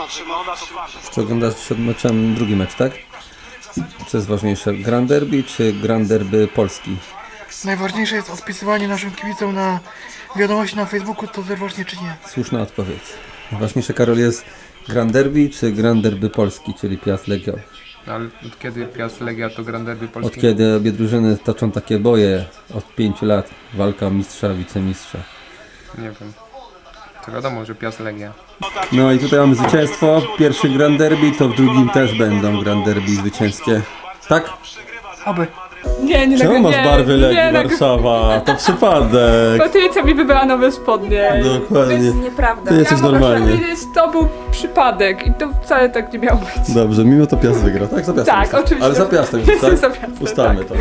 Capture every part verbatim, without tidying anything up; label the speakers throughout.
Speaker 1: Czy oglądasz przed meczem drugi mecz, tak? Co jest ważniejsze, Grand Derby czy Grand Derby Polski?
Speaker 2: Najważniejsze jest odpisywanie naszym kibicom na wiadomości na Facebooku, to zerwocznie czy nie.
Speaker 1: Słuszna odpowiedź. Najważniejsze, Karol, jest Grand Derby czy Grand Derby Polski, czyli Piast Legia?
Speaker 3: Ale od kiedy Piast Legia to Grand Derby Polski?
Speaker 1: Od kiedy obie drużyny toczą takie boje od pięciu lat. Walka mistrza, wicemistrza.
Speaker 3: Nie wiem. To wiadomo, że Piast Legia.
Speaker 1: No i tutaj mamy zwycięstwo. Pierwszy Grand Derby, to w drugim też będą Grand Derby zwycięskie. Tak?
Speaker 2: Oby.
Speaker 4: Nie, nie
Speaker 1: Czemu masz
Speaker 4: nie,
Speaker 1: barwy Legii
Speaker 4: nie,
Speaker 1: Warszawa? To przypadek.
Speaker 4: Intuicja mi wybrała nowe spodnie.
Speaker 1: Dokładnie.
Speaker 4: To jest nieprawda.
Speaker 1: Ty jesteś
Speaker 4: ja
Speaker 1: normalnie.
Speaker 4: Mogę powiedzieć, to był przypadek i to wcale tak nie miało być.
Speaker 1: Dobrze, mimo to Piast wygrał, tak? Za Piastem
Speaker 4: Tak,
Speaker 1: jesteś.
Speaker 4: oczywiście.
Speaker 1: Ale za Piastem,
Speaker 4: Jestem
Speaker 1: tak?
Speaker 4: za Piastem,
Speaker 1: Ustalmy
Speaker 4: tak.
Speaker 1: to.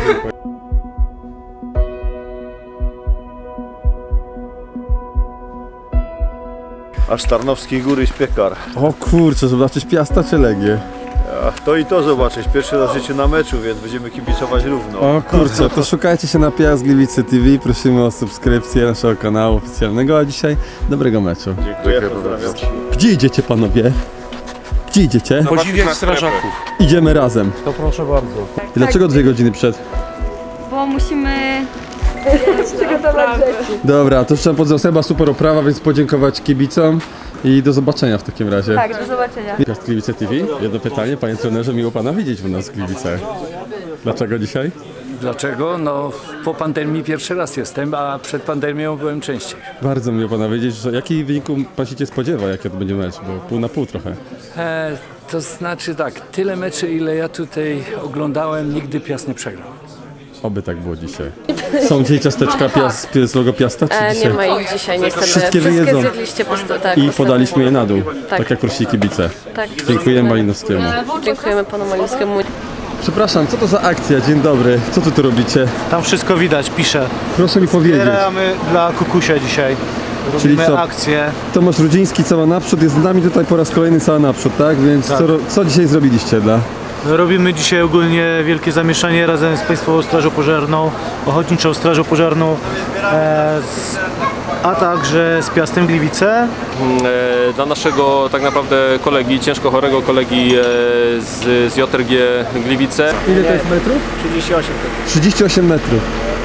Speaker 5: Aż Tarnowskiej Góry Śpiekar.
Speaker 1: O kurczę, zobaczyć Piasta czy Legię?
Speaker 5: Ach, to i to zobaczyć. Pierwszy raz życie na meczu, więc będziemy kibicować równo.
Speaker 1: O kurczę, to szukajcie się na Piast Gliwice T V. Prosimy o subskrypcję naszego kanału oficjalnego, a dzisiaj dobrego meczu.
Speaker 5: Dziękuję, pozdrawiam.
Speaker 1: Gdzie idziecie, panowie? Gdzie idziecie?
Speaker 6: Podziwiać strażaków.
Speaker 1: Idziemy razem.
Speaker 6: To proszę bardzo.
Speaker 1: I dlaczego dwie godziny przed?
Speaker 7: Bo musimy
Speaker 4: Przygotować rzeczy.
Speaker 1: Dobra, to trzeba podzał super oprawa, więc podziękować kibicom i do zobaczenia w takim razie.
Speaker 7: Tak, do zobaczenia.
Speaker 1: Piast Gliwice T V. Jedno pytanie, panie trenerze, miło pana widzieć u nas w Gliwicach. Dlaczego dzisiaj?
Speaker 8: Dlaczego? No po pandemii pierwszy raz jestem, a przed pandemią byłem częściej.
Speaker 1: Bardzo miło pana wiedzieć, że jaki wyniku pan się spodziewa, jaki to będzie mecz, bo pół na pół trochę.
Speaker 8: E, to znaczy tak, tyle meczy ile ja tutaj oglądałem, nigdy Piast nie przegrał.
Speaker 1: Oby tak było dzisiaj. Są dzisiaj ciasteczka piast, z logo Piasta, czy
Speaker 9: E,
Speaker 1: dzisiaj?
Speaker 9: nie ma ich dzisiaj niestety.
Speaker 1: Wszystkie
Speaker 9: Wszystkie
Speaker 1: wyjedzą.
Speaker 9: zjedliście po sto, tak,
Speaker 1: I
Speaker 9: po sto.
Speaker 1: podaliśmy je na dół, tak,
Speaker 9: Tak.
Speaker 1: jak prosili kibice.
Speaker 9: Tak.
Speaker 1: Dziękujemy Malinowskiemu.
Speaker 9: Dziękujemy panu Malińskiemu.
Speaker 1: Przepraszam, co to za akcja? Dzień dobry. Co tu tu robicie?
Speaker 6: Tam wszystko widać, piszę.
Speaker 1: Proszę mi powiedzieć.
Speaker 6: Zbieramy dla Kukusia dzisiaj.
Speaker 1: Czyli
Speaker 6: Robimy
Speaker 1: co?
Speaker 6: akcję.
Speaker 1: Tomasz Rudziński, cała naprzód, jest z nami tutaj po raz kolejny cała naprzód, tak? Więc
Speaker 6: Tak.
Speaker 1: Co, ro- co dzisiaj zrobiliście dla...
Speaker 6: Robimy dzisiaj ogólnie wielkie zamieszanie razem z Państwową Strażą Pożarną, Ochotniczą Strażą Pożarną, e, z, a także z Piastem Gliwice.
Speaker 10: E, dla naszego tak naprawdę kolegi, ciężko chorego kolegi e, z, z J R G Gliwice.
Speaker 1: Ile to jest metrów?
Speaker 6: trzydzieści osiem.
Speaker 1: trzydzieści osiem metrów.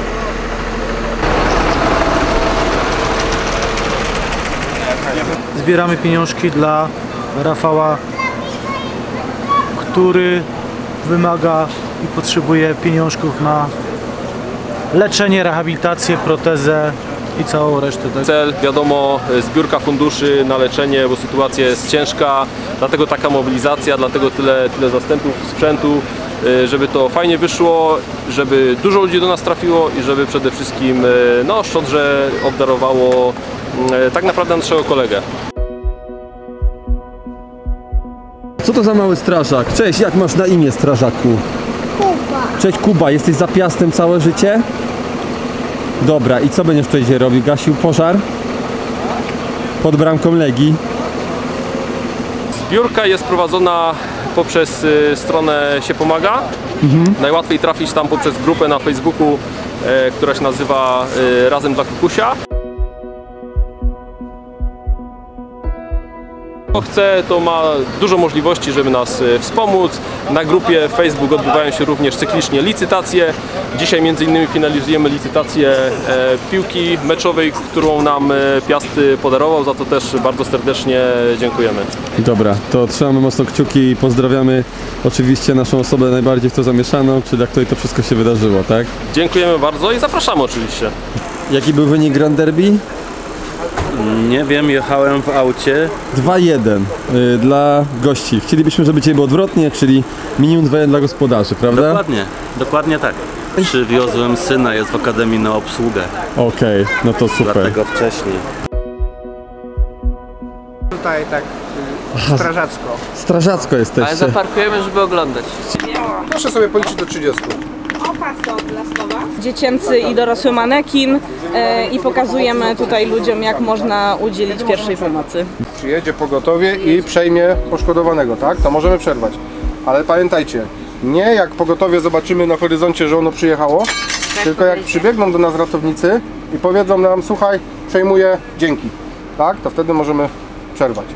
Speaker 6: Zbieramy pieniążki dla Rafała, który wymaga i potrzebuje pieniążków na leczenie, rehabilitację, protezę i całą resztę. Tak?
Speaker 10: Cel, wiadomo, zbiórka funduszy na leczenie, bo sytuacja jest ciężka, dlatego taka mobilizacja, dlatego tyle, tyle zastępów sprzętu, żeby to fajnie wyszło, żeby dużo ludzi do nas trafiło i żeby przede wszystkim no, Szczodrze obdarowało tak naprawdę naszego kolegę.
Speaker 1: Co to za mały strażak? Cześć, jak masz na imię, strażaku? Kuba. Cześć Kuba, jesteś za Piastem całe życie? Dobra, i co będziesz tutaj dzisiaj robił? Gasił pożar? Pod bramką Legii?
Speaker 10: Zbiórka jest prowadzona poprzez y, stronę Się Pomaga. Mhm. Najłatwiej trafić tam poprzez grupę na Facebooku, e, która się nazywa e, Razem dla Kukusia. Kto chce, to ma dużo możliwości, żeby nas wspomóc. Na grupie Facebook odbywają się również cyklicznie licytacje. Dzisiaj między innymi finalizujemy licytację e, piłki meczowej, którą nam e, Piast podarował, za to też bardzo serdecznie dziękujemy.
Speaker 1: Dobra, to trzymamy mocno kciuki i pozdrawiamy oczywiście naszą osobę najbardziej w to zamieszaną, czyli dla której to wszystko się wydarzyło, tak?
Speaker 10: Dziękujemy bardzo i zapraszamy oczywiście.
Speaker 1: Jaki był wynik Grand Derby?
Speaker 11: Nie wiem, jechałem w aucie.
Speaker 1: dwa jeden y, dla gości. Chcielibyśmy, żeby dzisiaj było odwrotnie, czyli minimum dwa jeden dla gospodarzy, prawda?
Speaker 11: Dokładnie, dokładnie tak. Przywiozłem syna, jest w akademii na obsługę.
Speaker 1: Okej, okay, no to super.
Speaker 11: Dlatego wcześniej.
Speaker 2: Tutaj tak strażacko.
Speaker 1: Strażacko jesteście.
Speaker 12: Ale zaparkujemy, żeby oglądać.
Speaker 2: Proszę sobie policzyć do trzydziestu.
Speaker 4: Dziecięcy i dorosły manekin e, i pokazujemy tutaj ludziom, jak można udzielić pierwszej pomocy.
Speaker 2: Przyjedzie pogotowie i przejmie poszkodowanego, tak? To możemy przerwać. Ale pamiętajcie, nie jak pogotowie zobaczymy na horyzoncie, że ono przyjechało, tak, tylko jak przybiegną do nas ratownicy i powiedzą nam, słuchaj, przejmuję, dzięki. Tak? To wtedy możemy przerwać.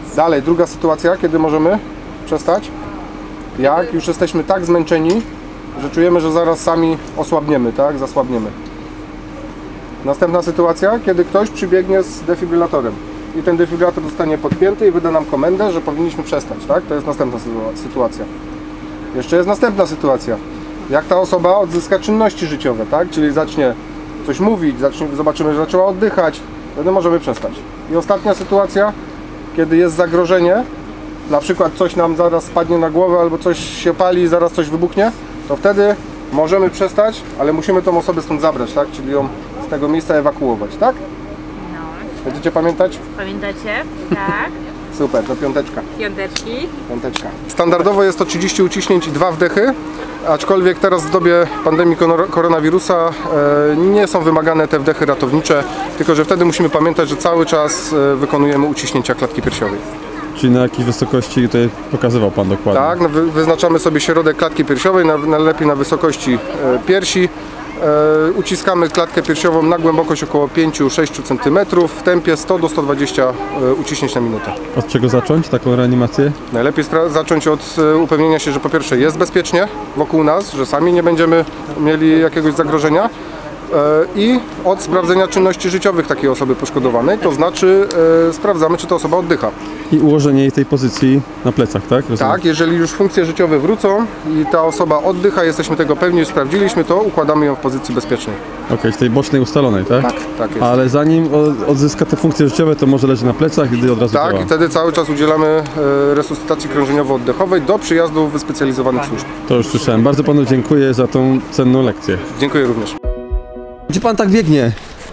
Speaker 2: Dalej, druga sytuacja, kiedy możemy przestać? Jak już jesteśmy tak zmęczeni, że czujemy, że zaraz sami osłabniemy, tak? Zasłabniemy. Następna sytuacja, kiedy ktoś przybiegnie z defibrylatorem i ten defibrylator zostanie podpięty i wyda nam komendę, że powinniśmy przestać, tak? To jest następna sytuacja. Jeszcze jest następna sytuacja. Jak ta osoba odzyska czynności życiowe, tak? Czyli zacznie coś mówić, zacznie, zobaczymy, że zaczęła oddychać, wtedy możemy przestać. I ostatnia sytuacja, kiedy jest zagrożenie, na przykład coś nam zaraz spadnie na głowę albo coś się pali i zaraz coś wybuchnie, to wtedy możemy przestać, ale musimy tą osobę stąd zabrać, tak? Czyli ją z tego miejsca ewakuować, tak?
Speaker 12: No.
Speaker 2: Będziecie pamiętać?
Speaker 12: Pamiętacie? Tak.
Speaker 2: Super, to piąteczka.
Speaker 12: Piąteczki.
Speaker 2: Piąteczka. Standardowo jest to trzydzieści uciśnięć i dwa wdechy, aczkolwiek teraz w dobie pandemii koronawirusa e, nie są wymagane te wdechy ratownicze, tylko że wtedy musimy pamiętać, że cały czas e, wykonujemy uciśnięcia klatki piersiowej.
Speaker 1: Czyli na jakiej wysokości tutaj pokazywał Pan dokładnie?
Speaker 2: Tak, no, wy, wyznaczamy sobie środek klatki piersiowej, na, najlepiej na wysokości e, piersi. E, uciskamy klatkę piersiową na głębokość około pięć do sześciu centymetrów w tempie sto do stu dwudziestu e, uciśnięć na minutę.
Speaker 1: Od czego zacząć taką reanimację?
Speaker 2: Najlepiej zacząć od e, upewnienia się, że po pierwsze jest bezpiecznie wokół nas, że sami nie będziemy mieli jakiegoś zagrożenia e, i od sprawdzenia czynności życiowych takiej osoby poszkodowanej, to znaczy e, sprawdzamy, czy ta osoba oddycha.
Speaker 1: I ułożenie jej tej pozycji na plecach, tak? Rozumiem.
Speaker 2: Tak, jeżeli już funkcje życiowe wrócą i ta osoba oddycha, jesteśmy tego pewni, sprawdziliśmy to, układamy ją w pozycji bezpiecznej.
Speaker 1: Okej, okay, z tej bocznej ustalonej, tak?
Speaker 2: Tak, tak jest.
Speaker 1: Ale zanim odzyska te funkcje życiowe, to może leży na plecach, gdy od razu
Speaker 2: Tak,
Speaker 1: działa.
Speaker 2: i wtedy cały czas udzielamy e, resuscytacji krążeniowo-oddechowej do przyjazdu wyspecjalizowanych służb.
Speaker 1: To już słyszałem. Bardzo Panu dziękuję za tą cenną lekcję.
Speaker 2: Dziękuję również.
Speaker 1: Gdzie Pan tak biegnie?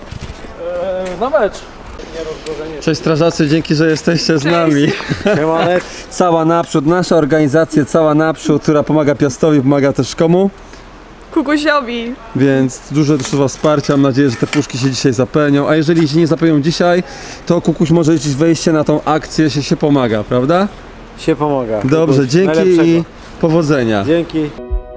Speaker 6: Eee, na mecz.
Speaker 1: Cześć strażacy, dzięki, że jesteście z nami. Cała naprzód, nasza organizacja cała naprzód, która pomaga Piastowi, pomaga też komu?
Speaker 4: Kukusiowi.
Speaker 1: Więc duże słowa wsparcia, mam nadzieję, że te puszki się dzisiaj zapełnią, a jeżeli się nie zapełnią dzisiaj, to Kukuś może liczyć wejście na tą akcję, się, się pomaga, prawda?
Speaker 6: Się pomaga.
Speaker 1: Dobrze,
Speaker 6: Kukuś,
Speaker 1: dzięki
Speaker 6: najlepszego.
Speaker 1: I powodzenia.
Speaker 6: Dzięki.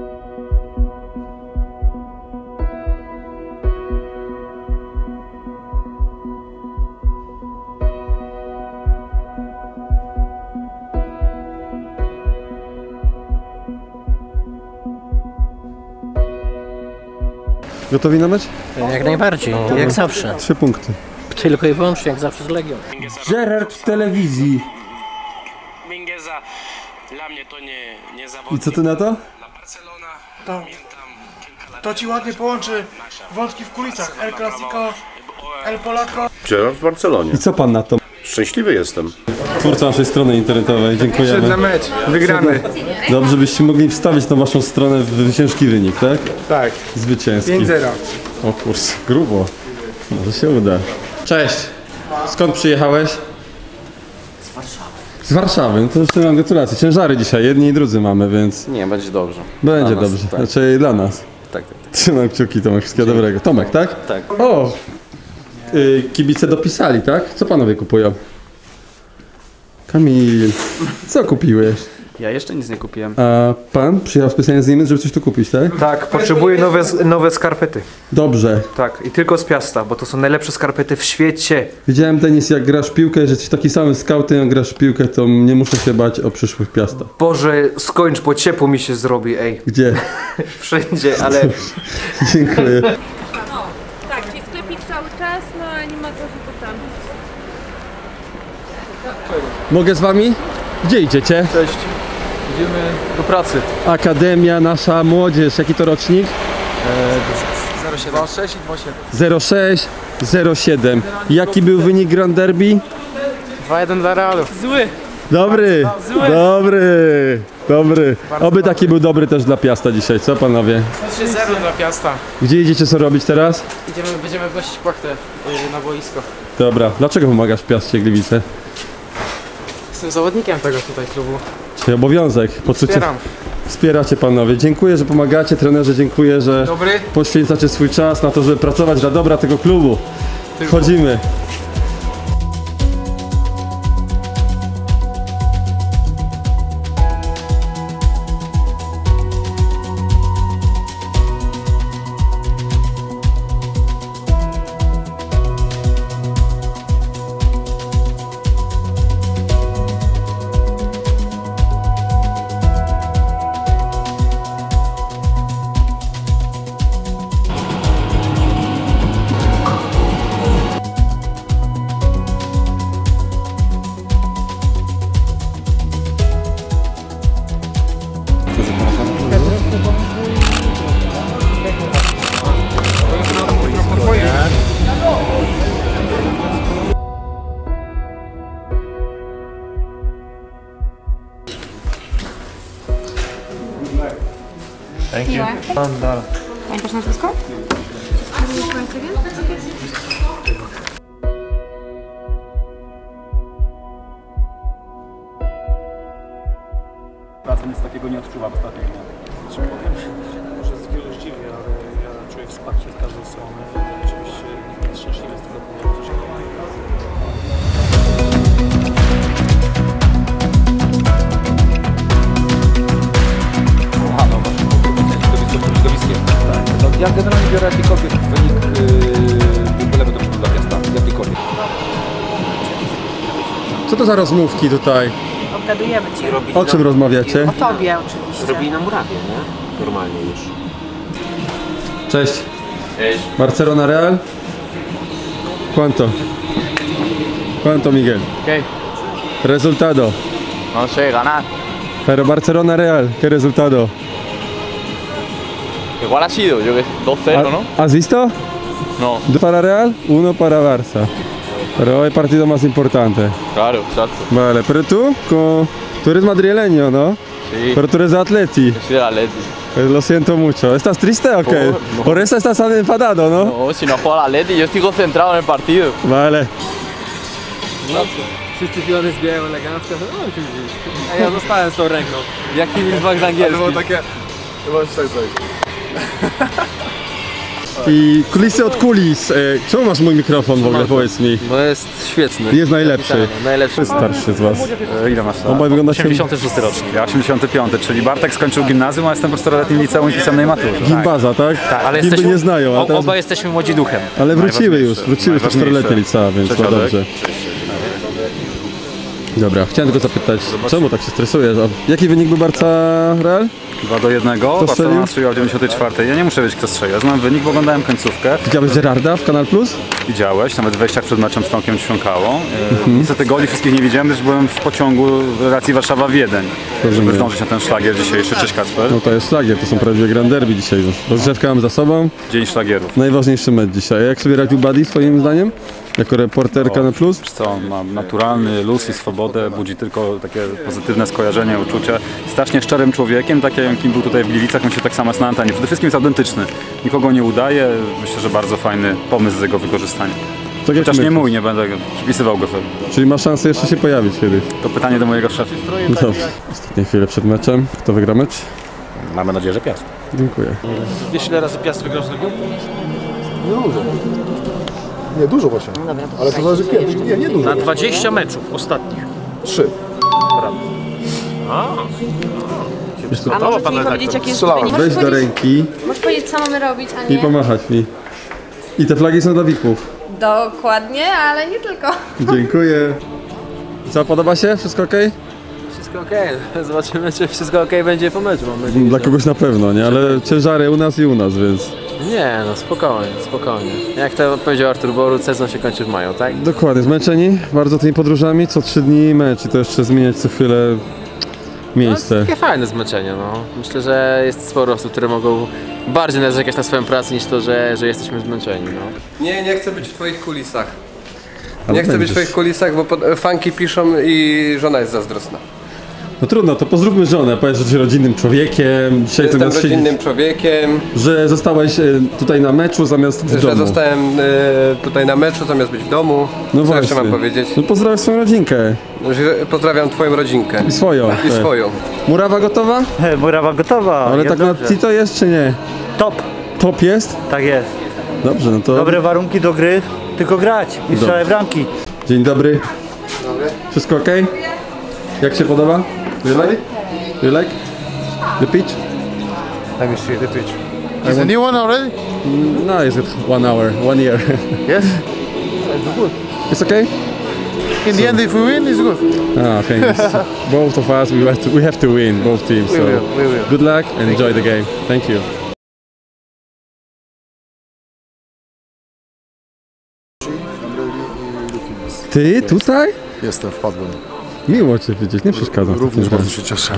Speaker 1: Gotowi na mecz?
Speaker 13: Jak najbardziej,
Speaker 1: To
Speaker 13: jak zawsze.
Speaker 1: Trzy punkty.
Speaker 13: Tylko i wyłącznie jak zawsze z Legią.
Speaker 1: Gerard w telewizji.
Speaker 14: Mingueza, dla mnie to nie, nie zawodnik.
Speaker 1: I co ty na to?
Speaker 15: To, to ci ładnie połączy wątki w kulisach. El Clasico, El Polaco.
Speaker 16: Gerard w Barcelonie.
Speaker 1: I co pan na to?
Speaker 16: Szczęśliwy jestem.
Speaker 1: Twórca naszej strony internetowej, dziękujemy.
Speaker 3: Przed na mecz, wygramy.
Speaker 1: Dobrze, byście mogli wstawić na waszą stronę zwycięski wynik, tak?
Speaker 3: Tak.
Speaker 1: Zwycięski.
Speaker 3: pięć zero.
Speaker 1: O kurs, grubo. Może się uda. Cześć. Skąd przyjechałeś?
Speaker 17: Z Warszawy.
Speaker 1: Z Warszawy, no to jeszcze mam gratulacje. Ciężary dzisiaj, jedni i drudzy mamy, więc...
Speaker 17: Nie, będzie dobrze.
Speaker 1: Będzie
Speaker 17: Dla nas,
Speaker 1: dobrze,
Speaker 17: tak.
Speaker 1: znaczy dla nas.
Speaker 17: Tak, tak.
Speaker 1: Trzymam kciuki, Tomek, wszystkiego dobrego. Tomek, tak?
Speaker 17: Tak.
Speaker 1: O! Y, kibice dopisali, tak? Co panowie kupują? Kamil, co kupiłeś?
Speaker 17: Ja jeszcze nic nie kupiłem.
Speaker 1: A pan przyjechał specjalnie z Niemiec, żeby coś tu kupić, tak?
Speaker 3: Tak, potrzebuję nowe, nowe skarpety.
Speaker 1: Dobrze.
Speaker 3: Tak, i tylko z Piasta, bo to są najlepsze skarpety w świecie.
Speaker 1: Widziałem tenis, jak grasz w piłkę, że jesteś taki samym skautem, jak grasz w piłkę, to nie muszę się bać o przyszłych Piasta.
Speaker 3: Boże, skończ, bo ciepło mi się zrobi, ej.
Speaker 1: Gdzie?
Speaker 3: Wszędzie, ale...
Speaker 1: Dziękuję.
Speaker 12: No, tak, czyli sklepik cały czas, no a nie ma to, że to tam.
Speaker 1: Mogę z wami? Gdzie idziecie?
Speaker 3: Cześć. Idziemy do pracy.
Speaker 1: Akademia, nasza młodzież. Jaki to rocznik?
Speaker 3: zero siedem. dwa sześć i dwa siedem.
Speaker 1: zero sześć zero siedem. Jaki był wynik Grand Derby?
Speaker 3: dwa jeden dla Realu. Zły.
Speaker 1: Dobry, dobry, dobry. Oby taki był dobry też dla Piasta dzisiaj, co panowie?
Speaker 3: trzy zero dla Piasta.
Speaker 1: Gdzie idziecie, co robić teraz?
Speaker 3: Idziemy, będziemy wnosić płachtę yy, na boisko.
Speaker 1: Dobra, dlaczego pomagasz Piaście Gliwice?
Speaker 3: Jestem zawodnikiem tego tutaj klubu.
Speaker 1: Czyli obowiązek, poczucie.
Speaker 3: Wspieram.
Speaker 1: Wspieracie panowie. Dziękuję, że pomagacie, trenerze, dziękuję, że
Speaker 3: Dobry.
Speaker 1: poświęcacie swój czas na to, żeby pracować dla dobra tego klubu. Wchodzimy.
Speaker 18: Thank you.
Speaker 12: Pamiętasz nazwisko?
Speaker 19: Praca nic takiego nie odczuwam ostatnio.
Speaker 6: Może z wielu zdziwi, ale ja czuję wsparcie z każdej strony. Oczywiście jest szczęśliwy z tego powodu, że
Speaker 20: Ja generalnie biorę jakikolwiek wynik, yy, byleby do przodu dla miasta, jakikolwiek.
Speaker 1: Co to za rozmówki tutaj?
Speaker 21: Obgadujemy cię.
Speaker 1: O czym rozmawiacie?
Speaker 21: O tobie oczywiście.
Speaker 17: Robili nam murawie, nie? Normalnie już.
Speaker 1: Cześć.
Speaker 17: Cześć.
Speaker 1: Barcelona Real? ¿Cuánto? ¿Cuánto, Miguel?
Speaker 17: ¿Qué?
Speaker 1: Resultado.
Speaker 17: No sé, ganar.
Speaker 1: Pero Barcelona Real, ¿qué resultado?
Speaker 17: Igual ha sido, yo que dos cero, ¿no?
Speaker 1: ¿Has visto?
Speaker 17: No.
Speaker 1: Dos para Real, uno para Barça. Pero el partido más importante.
Speaker 17: Claro, exacto.
Speaker 1: Vale, pero tú, como, tú eres madrileño, ¿no?
Speaker 17: Sí.
Speaker 1: Pero tú eres de Atleti.
Speaker 17: Yo soy del Atleti.
Speaker 1: Pues lo siento mucho. ¿Estás triste o qué?
Speaker 17: No, no.
Speaker 1: Por eso estás tan enfadado, ¿no?
Speaker 17: No, si no juega el Atleti, yo estoy concentrado en el partido.
Speaker 1: Vale.
Speaker 10: Wszyscy chwilony zbijają elegancko. No, oczywiście. A ja zostałem z tą ręką. Jak Filip Bach z angielski.
Speaker 2: To było takie... To było tak coś.
Speaker 1: I kulisy od kulis. E, Czemu masz mój mikrofon w ogóle, powiedz mi?
Speaker 10: No jest świetny.
Speaker 1: Jest najlepszy.
Speaker 10: Najlepszy.
Speaker 1: Starszy z was.
Speaker 5: E, Ile masz lat?
Speaker 1: Obaj wyglądacie...
Speaker 5: osiemdziesiąty szósty rocznik. Ja osiemdziesiąty piąty, czyli Bartek skończył gimnazjum, a jestem po czteroletnim liceum i pisemnej maturze.
Speaker 1: Gimbaza, tak?
Speaker 5: Tak, ale
Speaker 1: Gimby
Speaker 5: jesteśmy,
Speaker 1: nie znają, ale teraz...
Speaker 5: oba jesteśmy młodzi duchem.
Speaker 1: Ale wróciły już, wróciły te czteroletnie licea, więc to
Speaker 5: Przeciadek.
Speaker 1: dobrze. Dobra, chciałem tylko zapytać, czemu tak się stresujesz? A jaki wynik był Barca Real?
Speaker 5: dwa do jednego,
Speaker 1: Kto
Speaker 5: Barcelona
Speaker 1: strzelił?
Speaker 5: strzeliła w dziewięćdziesiątej czwartej. Ja nie muszę wiedzieć, kto strzelił. Ja znam wynik, bo oglądałem końcówkę.
Speaker 1: Widziałeś Gerarda w Kanal Plus?
Speaker 5: Widziałeś, nawet w wejściach przed meczem z Tomkiem Ćwiąkało. E,
Speaker 1: Mhm.
Speaker 5: Niestety goli wszystkich nie widziałem, gdyż byłem w pociągu w relacji Warszawa-Wiedeń, żeby
Speaker 1: Rozumiem.
Speaker 5: zdążyć na ten szlagier dzisiejszy. Cześć Kacper.
Speaker 1: No to jest szlagier, to są prawdziwe Grand Derby dzisiaj już. Rozgrzewka mam za sobą.
Speaker 5: Dzień szlagierów.
Speaker 1: Najważniejszy mecz dzisiaj. Jak sobie radził Buddy twoim zdaniem? Jako reporter Kanal Plus?
Speaker 5: Wiesz co, on ma naturalny luz i swobodę, budzi tylko takie pozytywne skojarzenia, uczucia. Strasznie szczerym człowiekiem, tak jakim był tutaj w Gliwicach, on się tak samo jest na antenie. Przede wszystkim jest autentyczny. Nikogo nie udaje. Myślę, że bardzo fajny pomysł z jego wykorzystania.
Speaker 1: Tak jak
Speaker 5: Chociaż nie
Speaker 1: my.
Speaker 5: mój, nie będę przypisywał go sobie.
Speaker 1: Czyli ma szansę jeszcze się pojawić kiedyś.
Speaker 5: To pytanie do mojego szefa.
Speaker 1: No dobrze. Ostatnie chwile przed meczem. Kto wygra mecz?
Speaker 16: Mamy nadzieję, że Piast.
Speaker 1: Dziękuję.
Speaker 6: Wiesz ile razy Piast wygrał z Legią?
Speaker 2: Nie dużo. Nie dużo właśnie. Ale to zależy kiedy. Nie, nie dużo.
Speaker 6: Na dwadzieścia meczów ostatnich.
Speaker 2: Trzy.
Speaker 6: A.
Speaker 4: A możecie mi powiedzieć, jakie jest
Speaker 2: Strzelałem.
Speaker 1: Weź do ręki
Speaker 7: Możesz powiedzieć, co mamy robić, a
Speaker 1: i
Speaker 7: nie...
Speaker 1: pomachać mi. I te flagi są dla V I P-ów.
Speaker 7: Dokładnie, ale nie tylko.
Speaker 1: Dziękuję. Co, podoba się? Wszystko ok?
Speaker 10: Wszystko okej. Zobaczymy, czy wszystko okej będzie po meczu. Mam nadzieję,
Speaker 1: Dla
Speaker 10: że-
Speaker 1: kogoś na pewno, nie? Ale ciężary u nas i u nas, więc...
Speaker 10: Nie, no spokojnie, spokojnie. Jak to powiedział Artur Boruc, sezon się kończy w maju, tak?
Speaker 1: Dokładnie, zmęczeni bardzo tymi podróżami, co trzy dni mecz i to jeszcze zmieniać co chwilę miejsce.
Speaker 10: Takie fajne zmęczenie, no. Myślę, że jest sporo osób, które mogą bardziej narzekać na swoją pracę niż to, że, że jesteśmy zmęczeni, no.
Speaker 3: Nie, nie chcę być w twoich kulisach.
Speaker 1: Ale
Speaker 3: Nie chcę być
Speaker 1: będziesz.
Speaker 3: w twoich kulisach, bo pod, fanki piszą i żona jest zazdrosna.
Speaker 1: No trudno, to pozdrówmy żonę, powiedz, że jesteś rodzinnym człowiekiem, dzisiaj
Speaker 3: Jestem
Speaker 1: zamiast
Speaker 3: rodzinnym
Speaker 1: siedzieć,
Speaker 3: człowiekiem,
Speaker 1: że zostałeś e, tutaj na meczu zamiast w
Speaker 3: że
Speaker 1: domu.
Speaker 3: zostałem e, tutaj na meczu zamiast być w domu.
Speaker 1: No
Speaker 3: Co
Speaker 1: właśnie.
Speaker 3: jeszcze mam powiedzieć?
Speaker 1: No pozdrawiam swoją rodzinkę.
Speaker 3: Że pozdrawiam twoją rodzinkę.
Speaker 1: I swoją.
Speaker 3: I
Speaker 1: tak.
Speaker 3: swoją.
Speaker 1: Murawa gotowa?
Speaker 6: Murawa gotowa.
Speaker 1: Ale tak na Tito jest czy nie?
Speaker 6: Top.
Speaker 1: Top jest?
Speaker 6: Tak jest.
Speaker 1: Dobrze, no to...
Speaker 6: Dobre warunki do gry, tylko grać i strzelać bramki.
Speaker 1: Dzień dobry. Wszystko ok? Jak się podoba? You like? You like? The pitch?
Speaker 6: Let me see the pitch.
Speaker 1: Is the
Speaker 15: new one already?
Speaker 1: No, is it one hour, one year?
Speaker 15: Yes.
Speaker 1: It's okay?
Speaker 15: In the end, if we win, it's good.
Speaker 1: Ah, thanks. Both of us, we have to, we have to win, both teams.
Speaker 15: We
Speaker 1: So
Speaker 15: will, we will.
Speaker 1: good luck and enjoy the game. Thank you. Ty tutaj?
Speaker 2: Jestem, wpadłem.
Speaker 1: Miło cię widzieć, nie przeszkadzam. w
Speaker 2: Również
Speaker 1: takim
Speaker 2: bardzo
Speaker 1: razie.
Speaker 2: się cieszę.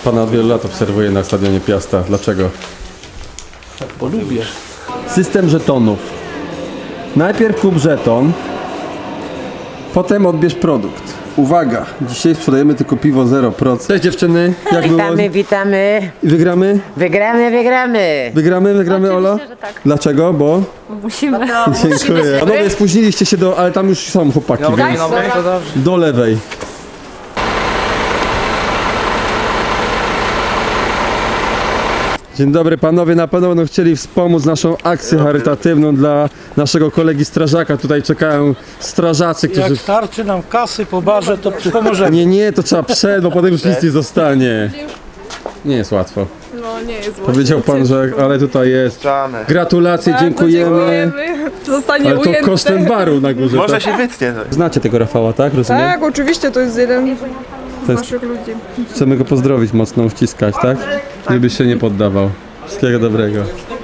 Speaker 1: Pana od wielu lat obserwuję na stadionie Piasta. Dlaczego?
Speaker 13: Bo lubię.
Speaker 1: System żetonów. Najpierw kup żeton, potem odbierz produkt. Uwaga, dzisiaj sprzedajemy tylko piwo zero procent. Cześć dziewczyny, jak
Speaker 18: Witamy,
Speaker 1: było?
Speaker 18: witamy.
Speaker 1: I wygramy?
Speaker 18: Wygramy, wygramy.
Speaker 1: Wygramy, wygramy, Olo?
Speaker 18: że tak.
Speaker 1: Dlaczego? Bo?
Speaker 18: Musimy.
Speaker 1: Dziękuję. Panowie, spóźniliście się do, ale tam już są chłopaki,
Speaker 18: Dobra,
Speaker 1: więc
Speaker 18: dobra, to dobrze.
Speaker 1: do lewej. Dzień dobry panowie, na pewno będą chcieli wspomóc naszą akcję charytatywną dla naszego kolegi strażaka. Tutaj czekają strażacy, którzy...
Speaker 13: Jak starczy nam kasy po barze, to pomożemy.
Speaker 1: Nie, nie, to trzeba przed, bo potem już nic nie zostanie. Nie jest łatwo.
Speaker 4: No nie jest łatwo.
Speaker 1: Powiedział pan, że ale tutaj jest. Gratulacje,
Speaker 4: Bardzo
Speaker 1: dziękujemy.
Speaker 4: dziękujemy. Zostanie
Speaker 1: Ale to
Speaker 4: ujęte.
Speaker 1: kosztem baru na górze.
Speaker 4: Może
Speaker 1: tak?
Speaker 4: się
Speaker 1: wytnie. Znacie tego Rafała, tak? Rozumiem?
Speaker 4: Tak, oczywiście, to jest jeden z
Speaker 1: To jest-
Speaker 4: naszych ludzi.
Speaker 1: Chcemy go pozdrowić mocno, uściskać, tak? Żebyś się nie poddawał. Wszystkiego dobrego.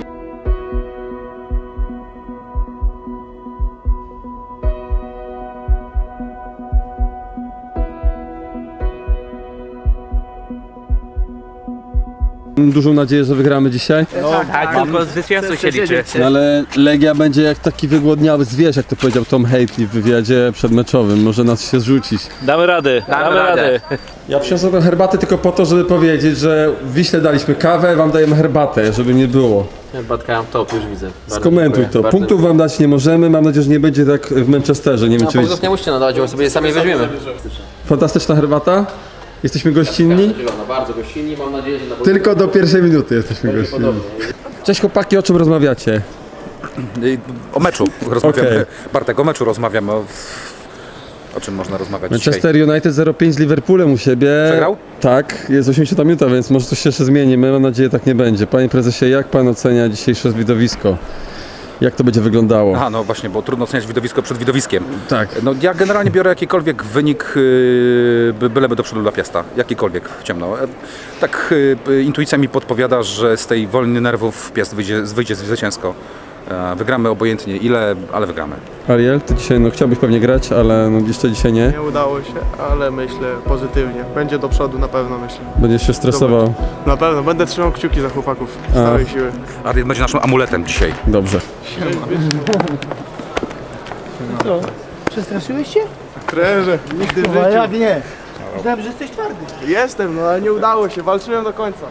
Speaker 1: Mam dużą nadzieję, że wygramy dzisiaj.
Speaker 17: No, tak, tylko zwycięstwo się liczy.
Speaker 1: No ale Legia będzie jak taki wygłodniały zwierz, jak to powiedział Tom Hately w wywiadzie przedmeczowym. Może nas się zrzucić.
Speaker 10: Damy radę, damy,
Speaker 17: Damy
Speaker 10: radę.
Speaker 17: radę.
Speaker 1: Ja przyniosłem tę herbatę tylko po to, żeby powiedzieć, że w Wiśle daliśmy kawę, wam dajemy herbatę, żeby nie było.
Speaker 17: Batka top, już widzę. Bardzo
Speaker 1: Skomentuj
Speaker 17: dziękuję.
Speaker 1: to.
Speaker 17: Bardzo
Speaker 1: Punktów wam dać nie możemy. Mam nadzieję, że nie będzie tak w Manchesterze. Nie wiem,
Speaker 17: No,
Speaker 1: czy
Speaker 17: punktów
Speaker 1: wiecie.
Speaker 17: nie musicie nadawać, bo sobie je sami weźmiemy.
Speaker 1: Fantastyczna herbata. Jesteśmy gościnni.
Speaker 17: Bardzo gościnni, mam nadzieję, że na
Speaker 1: Tylko do pierwszej minuty jesteśmy gościnni. Cześć chłopaki, o czym rozmawiacie?
Speaker 20: O meczu rozmawiamy.
Speaker 1: Okej.
Speaker 20: Bartek, o meczu rozmawiamy. O, o czym można rozmawiać
Speaker 1: Manchester United zero pięć z Liverpoolem u siebie.
Speaker 20: Przegrał?
Speaker 1: Tak, jest osiemdziesiąta minuta, więc może coś się jeszcze zmieni. Mam nadzieję, tak nie będzie. Panie prezesie, jak pan ocenia dzisiejsze widowisko? Jak to będzie wyglądało?
Speaker 20: Aha, no właśnie, bo trudno oceniać widowisko przed widowiskiem.
Speaker 1: Tak.
Speaker 20: No ja generalnie biorę jakikolwiek wynik, yy, by- byleby do przodu dla Piasta. Jakikolwiek w ciemno. E, Tak yy, intuicja mi podpowiada, że z tej wolny nerwów Piast wyjdzie, wyjdzie zwycięsko. E, Wygramy obojętnie ile, ale wygramy.
Speaker 1: Ariel, ty dzisiaj no, chciałbyś pewnie grać, ale no, jeszcze dzisiaj nie.
Speaker 22: Nie udało się, ale myślę pozytywnie. Będzie do przodu na pewno, myślę.
Speaker 1: Będziesz się stresował.
Speaker 22: Zobacz. Na pewno, będę trzymał kciuki za chłopaków z
Speaker 1: A.
Speaker 22: całej siły.
Speaker 20: Ariel będzie naszym amuletem dzisiaj.
Speaker 1: Dobrze.
Speaker 15: Co? Przestraszyłeś się?
Speaker 22: Trenerze, nigdy w
Speaker 15: Kurwa,
Speaker 22: życiu.
Speaker 15: jak nie? Myślałem, że jesteś twardy.
Speaker 22: Jestem, no ale nie udało się, walczyłem do końca.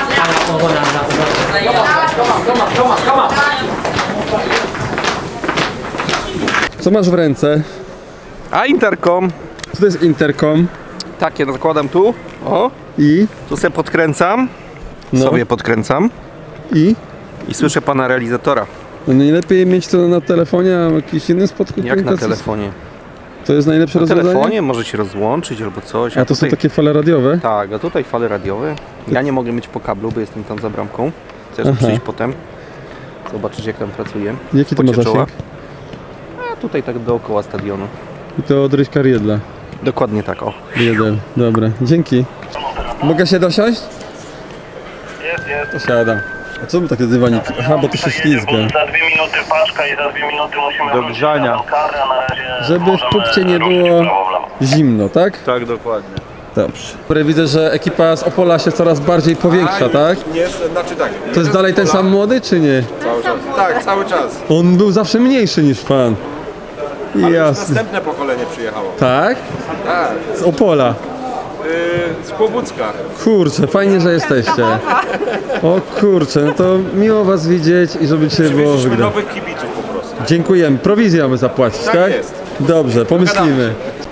Speaker 1: Co masz w ręce?
Speaker 23: A interkom.
Speaker 1: Co to jest interkom?
Speaker 23: Takie nakładam tu. O.
Speaker 1: I?
Speaker 23: Tu sobie podkręcam.
Speaker 1: No.
Speaker 23: Sobie podkręcam.
Speaker 1: I?
Speaker 23: I słyszę pana realizatora.
Speaker 1: No nie lepiej mieć to na telefonie, a jakiś inny sposób
Speaker 23: Jak na
Speaker 1: komunikacji?
Speaker 23: telefonie.
Speaker 1: To jest najlepsze
Speaker 23: Na
Speaker 1: rozwiązanie?
Speaker 23: telefonie może się rozłączyć albo coś.
Speaker 1: A to są takie fale radiowe?
Speaker 23: Tak, a tutaj fale radiowe. Ja nie mogę mieć po kablu, bo jestem tam za bramką. Chcesz
Speaker 1: Aha.
Speaker 23: przyjść potem. Zobaczyć jak tam pracuję.
Speaker 1: Jaki to ma
Speaker 23: Spocie czoła.
Speaker 1: zasięg?
Speaker 23: A tutaj tak dookoła stadionu.
Speaker 1: I to od Ryśka Riedla.
Speaker 23: Dokładnie tak, o.
Speaker 1: Riedel, dobra. Dzięki. Mogę się dosiąść?
Speaker 24: Jest, jest.
Speaker 1: To siadam. A co my takie dywanik? Aha, bo to się ślizga.
Speaker 24: Za dwie minuty paczka i za dwie minuty musimy
Speaker 23: Do
Speaker 24: wrócić
Speaker 23: grzania.
Speaker 24: na tą karę, a na razie
Speaker 1: Żeby w
Speaker 24: możemy
Speaker 1: pupcie nie
Speaker 24: ruszyć
Speaker 1: było
Speaker 24: w prawo, w lewo.
Speaker 1: zimno, tak?
Speaker 23: Tak, dokładnie.
Speaker 1: Dobrze. Dobra, widzę, że ekipa z Opola się coraz bardziej powiększa, tak?
Speaker 2: Nie, znaczy tak.
Speaker 1: To jest dalej ten sam młody, czy nie?
Speaker 2: Cały czas. Tak, cały czas.
Speaker 1: On był zawsze mniejszy niż pan.
Speaker 2: Ale już
Speaker 1: Jasne.
Speaker 2: następne pokolenie przyjechało.
Speaker 1: Tak?
Speaker 2: Tak.
Speaker 1: Z Opola.
Speaker 2: Yy, z Kłobucka.
Speaker 1: Kurczę, fajnie, że jesteście. O kurczę, no to miło was widzieć i żeby dzisiaj było
Speaker 2: Przywieźliśmy
Speaker 1: wygrać.
Speaker 2: nowych kibiców po prostu.
Speaker 1: Dziękujemy. Prowizję mamy zapłacić, tak?
Speaker 2: Tak jest.
Speaker 1: Dobrze, pomyślimy.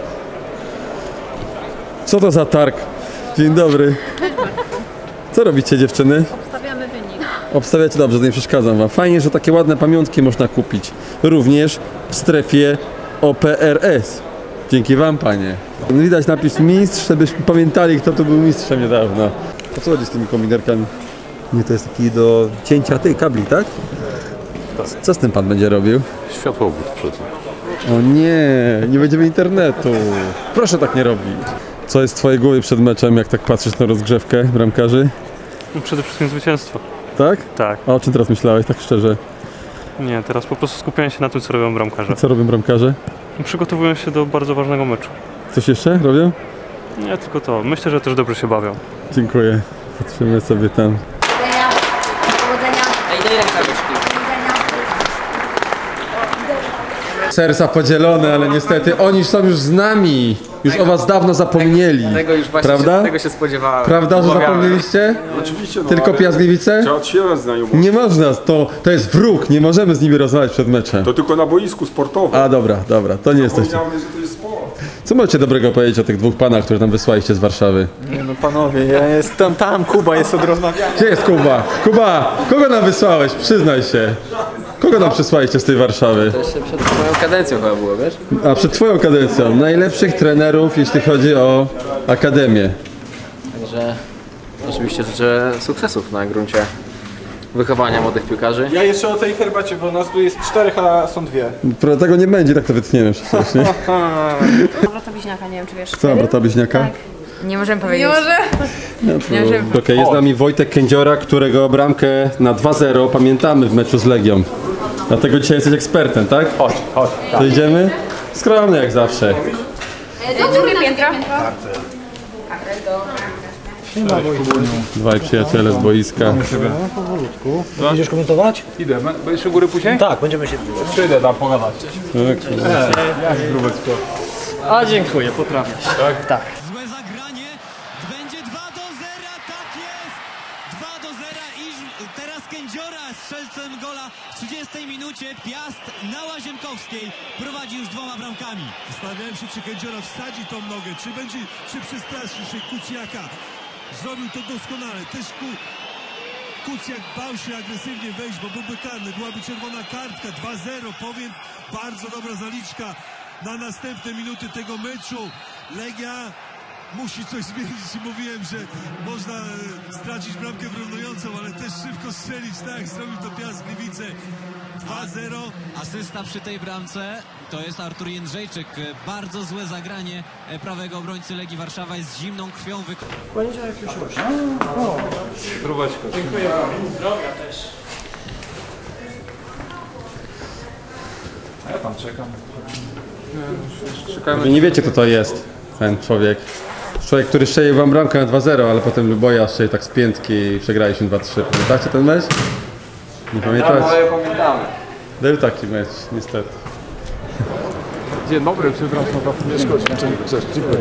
Speaker 1: Co to za targ? Dzień dobry. Co robicie, dziewczyny?
Speaker 12: Obstawiamy wynik.
Speaker 1: Obstawiacie dobrze, to nie przeszkadzam wam. Fajnie, że takie ładne pamiątki można kupić. Również w strefie O P R S. Dzięki wam, panie. Widać napis mistrz, żebyśmy pamiętali, kto tu był mistrzem niedawno. O co chodzi z tymi kominerkami? Nie, to jest taki do cięcia tej kabli, tak? Co z tym pan będzie robił?
Speaker 16: Światłowód przecież.
Speaker 1: O nie, nie będziemy internetu. Proszę tak nie robić. Co jest w twojej głowie przed meczem, jak tak patrzysz na rozgrzewkę bramkarzy?
Speaker 25: No przede wszystkim zwycięstwo.
Speaker 1: Tak?
Speaker 25: Tak.
Speaker 1: A o czym teraz myślałeś, tak szczerze?
Speaker 25: Nie, teraz po prostu skupiałem się na tym, co robią bramkarze.
Speaker 1: Co robią bramkarze?
Speaker 25: Przygotowują się do bardzo ważnego meczu.
Speaker 1: Coś jeszcze robią?
Speaker 25: Nie tylko to. Myślę, że też dobrze się bawią.
Speaker 1: Dziękuję. Patrzymy sobie tam. Serca podzielone, ale niestety oni są już z nami. Już o was dawno zapomnieli.
Speaker 17: Tego już właśnie
Speaker 1: prawda?
Speaker 17: się, tego się spodziewałem.
Speaker 1: Prawda, że
Speaker 17: Obawiamy.
Speaker 1: zapomnieliście?
Speaker 8: Oczywiście, no,
Speaker 1: Tylko
Speaker 8: ale
Speaker 1: Piast-Gliwice?
Speaker 8: trzeba odświeżać znajomość.
Speaker 1: Nie można, to, to jest wróg, nie możemy z nimi rozmawiać przed meczem.
Speaker 8: To tylko na boisku sportowym.
Speaker 1: A dobra, dobra, to nie jesteście.
Speaker 8: Zapomniałem, że to jest sport.
Speaker 1: Co możecie dobrego powiedzieć o tych dwóch panach, które tam wysłaliście z Warszawy?
Speaker 9: Nie no panowie, ja jestem tam, Kuba jest od rozmawiania.
Speaker 1: Gdzie jest Kuba? Kuba, kogo nam wysłałeś? Przyznaj się. Kogo nam przysłaliście z tej Warszawy?
Speaker 17: To jeszcze przed moją kadencją chyba było, wiesz?
Speaker 1: A przed twoją kadencją. Najlepszych trenerów, jeśli chodzi o akademię.
Speaker 17: Także oczywiście życzę sukcesów na gruncie wychowania młodych piłkarzy.
Speaker 9: Ja jeszcze o tej herbacie, bo nas tu jest czterech, a są dwie.
Speaker 1: Pro tego nie będzie, tak to wytniemy przecież, nie?
Speaker 7: Brata Bliźniaka, nie wiem czy wiesz.
Speaker 1: Co, brata Bliźniaka?
Speaker 7: Tak. Nie możemy powiedzieć. Nie może.
Speaker 1: No, nie możemy. Okej, jest z nami Wojtek Kędziora, którego bramkę na dwa zero pamiętamy w meczu z Legią. Dlatego dzisiaj jesteś ekspertem, tak?
Speaker 9: Chodź, chodź.
Speaker 1: To idziemy? Skromnie jak zawsze.
Speaker 7: Drugie piętro.
Speaker 1: Dwaj przyjaciele z boiska.
Speaker 13: Powolutku. Będziesz komentować?
Speaker 20: Idę. Będziesz u góry później?
Speaker 13: Tak, będziemy się
Speaker 20: Przyjdę tam pogadać.
Speaker 13: A dziękuję, poprawię się.
Speaker 20: Tak?
Speaker 13: Tak.
Speaker 11: Złe zagranie. Będzie dwa do zera, tak jest. dwa do zera i teraz Kędziora strzelcem gola w trzydziestej minucie. Piast na Łazienkowskiej prowadzi już dwoma bramkami.
Speaker 14: Zastanawiałem się, czy Kędziora wsadzi tą nogę, czy będzie, czy przestraszy się Kucjaka. Zrobił to doskonale. Też ku, Kucjak bał się agresywnie wejść, bo byłby karny. Byłaby czerwona kartka. dwa zero. Powiem, bardzo dobra zaliczka na następne minuty tego meczu. Legia musi coś zmienić. Mówiłem, że można e, stracić bramkę wyrównującą, ale też szybko strzelić. Tak, zrobił to Piast-Gliwice. dwa zero.
Speaker 11: Asysta przy tej bramce to jest Artur Jędrzejczyk. Bardzo złe zagranie prawego obrońcy Legii Warszawa jest z zimną krwią wykonane.
Speaker 13: Poniedziałek już rośnie.
Speaker 20: Zdróweczko.
Speaker 13: Dziękuję bardzo. Zdrowia też.
Speaker 20: A ja tam czekam.
Speaker 1: Wy nie wiecie, kto to jest, ten człowiek. Człowiek, który strzelił wam bramkę na dwa zero, ale potem Luboja strzelił tak z piętki i przegraliśmy dwa trzy. Pamiętacie ten mecz? Nie pamiętacie?
Speaker 17: Pamiętamy.
Speaker 1: Był taki mecz, niestety.
Speaker 20: Dzień dobry, przepraszam.
Speaker 2: Nie szkodzi, cześć, dziękuję.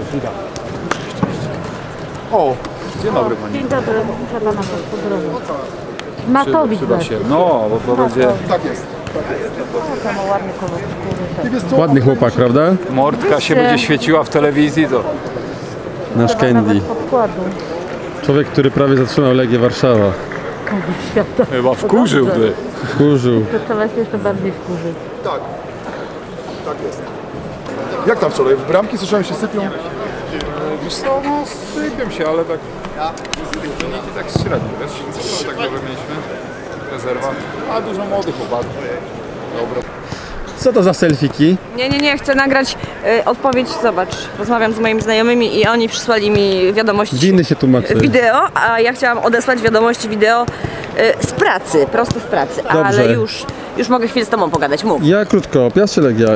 Speaker 2: O,
Speaker 20: dzień dobry pani.
Speaker 19: Dzień dobry, muszę pana pozdrowić. Matowicz
Speaker 20: Przyda się. No, bo to będzie...
Speaker 2: Tak jest.
Speaker 19: O, to ma ładny kolor skóry.
Speaker 1: Ładny chłopak, prawda?
Speaker 20: Mordka się będzie świeciła w telewizji, to...
Speaker 1: Nasz Candy. Człowiek, który prawie zatrzymał Legię Warszawa.
Speaker 19: Świata.
Speaker 20: Chyba wkurzył, ty.
Speaker 1: Wkurzył.
Speaker 19: To trzeba się jeszcze bardziej wkurzyć.
Speaker 2: Tak. Tak jest. Jak tam wczoraj? Bramki słyszałem się sypią?
Speaker 20: Wiesz co, no sypią się, ale tak... Wyniki tak średnio, wiesz? Co tak dobrze mieliśmy? Rezerwa. A dużo młodych chłopaków. Dobra.
Speaker 1: Co to za selfiki?
Speaker 4: Nie, nie, nie, chcę nagrać y, odpowiedź, zobacz, rozmawiam z moimi znajomymi i oni przysłali mi wiadomości
Speaker 1: Winy się tłumaczy.
Speaker 4: wideo, a ja chciałam odesłać wiadomości wideo y, z pracy, prosto z pracy,
Speaker 1: Dobrze.
Speaker 4: ale już, już mogę chwilę z tobą pogadać, mów.
Speaker 1: Ja krótko, Piast czy Legia?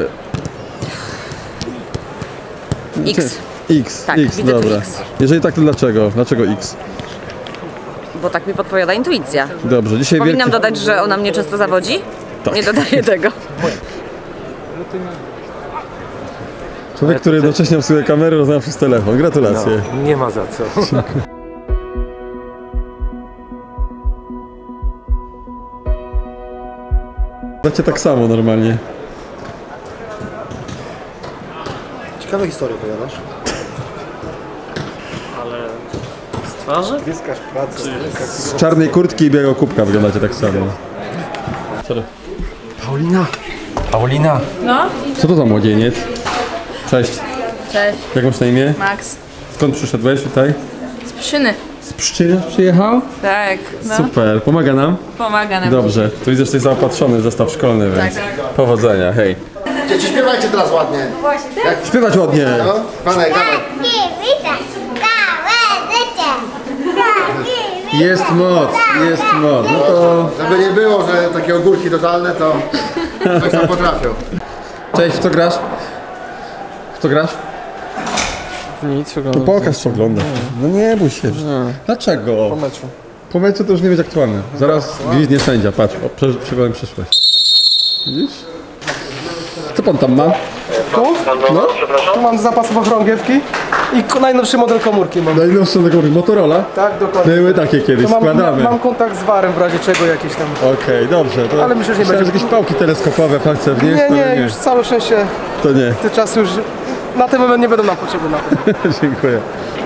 Speaker 4: X.
Speaker 1: X,
Speaker 4: Tak,
Speaker 1: X,
Speaker 4: widzę tu
Speaker 1: dobra.
Speaker 4: X.
Speaker 1: Jeżeli tak, to dlaczego? Dlaczego X?
Speaker 4: Bo tak mi podpowiada intuicja.
Speaker 1: Dobrze, dzisiaj
Speaker 4: Powinnam
Speaker 1: wielki...
Speaker 4: dodać, że ona mnie często zawodzi?
Speaker 1: Tak.
Speaker 4: Nie dodaję tego.
Speaker 1: Człowiek, który jednocześnie obsługuje kamerę, rozmawia przez telefon. Gratulacje.
Speaker 26: No, nie ma za co.
Speaker 1: Dacie tak samo normalnie.
Speaker 2: Ciekawe historie powiadasz.
Speaker 13: Ale z twarzy?
Speaker 2: Zyskasz pracę.
Speaker 1: Z czarnej kurtki i białego kubka wyglądacie tak samo. Sorry. Paulina! Paulina!
Speaker 7: No?
Speaker 1: Co to za młodzieniec? Cześć.
Speaker 7: Cześć.
Speaker 1: Jak masz na imię?
Speaker 7: Max.
Speaker 1: Skąd przyszedłeś tutaj?
Speaker 7: Z Pszczyny.
Speaker 1: Z Pszczyny przyjechał?
Speaker 7: Tak. No.
Speaker 1: Super. Pomaga nam?
Speaker 7: Pomaga nam.
Speaker 1: Dobrze. Tu widzę, że jesteś zaopatrzony w zestaw szkolny, więc
Speaker 7: Tak.
Speaker 1: powodzenia. Hej.
Speaker 2: Dzieci, śpiewajcie teraz ładnie.
Speaker 7: Właśnie,
Speaker 2: Jak...
Speaker 1: Śpiewać ładnie.
Speaker 2: No, Panek, dawaj.
Speaker 1: Jest moc, jest moc. No to...
Speaker 2: Żeby nie było, że takie ogórki totalne, to coś tam potrafią.
Speaker 1: Cześć, w co grasz? W co grasz?
Speaker 13: Nic,
Speaker 1: To
Speaker 13: oglądam.
Speaker 1: pokaż co oglądasz. No nie bój się. Dlaczego?
Speaker 2: Po meczu.
Speaker 1: Po meczu to już nie będzie aktualne. Zaraz gwizdnie sędzia, patrz, o, prze, przegrałem przyszłość. Widzisz? Co pan tam ma?
Speaker 2: Tu?
Speaker 1: No?
Speaker 2: Tu mam zapasowe chorągiewki i ko- najnowszy model komórki mam.
Speaker 1: Najnowsze do góry, Motorola?
Speaker 2: Tak, dokładnie.
Speaker 1: Były takie kiedyś,
Speaker 2: To mam,
Speaker 1: składamy.
Speaker 2: mam kontakt z warem w razie czego jakieś tam.
Speaker 1: Okej, dobrze. To
Speaker 2: Ale myślę, że nie
Speaker 1: myślałem,
Speaker 2: będzie.
Speaker 1: że jakieś pałki teleskopowe, palce wnieść,
Speaker 2: Nie,
Speaker 1: ale
Speaker 2: nie, już całe szczęście
Speaker 1: To nie.
Speaker 2: te czasy już na ten moment nie będą nam potrzebne na to.
Speaker 1: Dziękuję.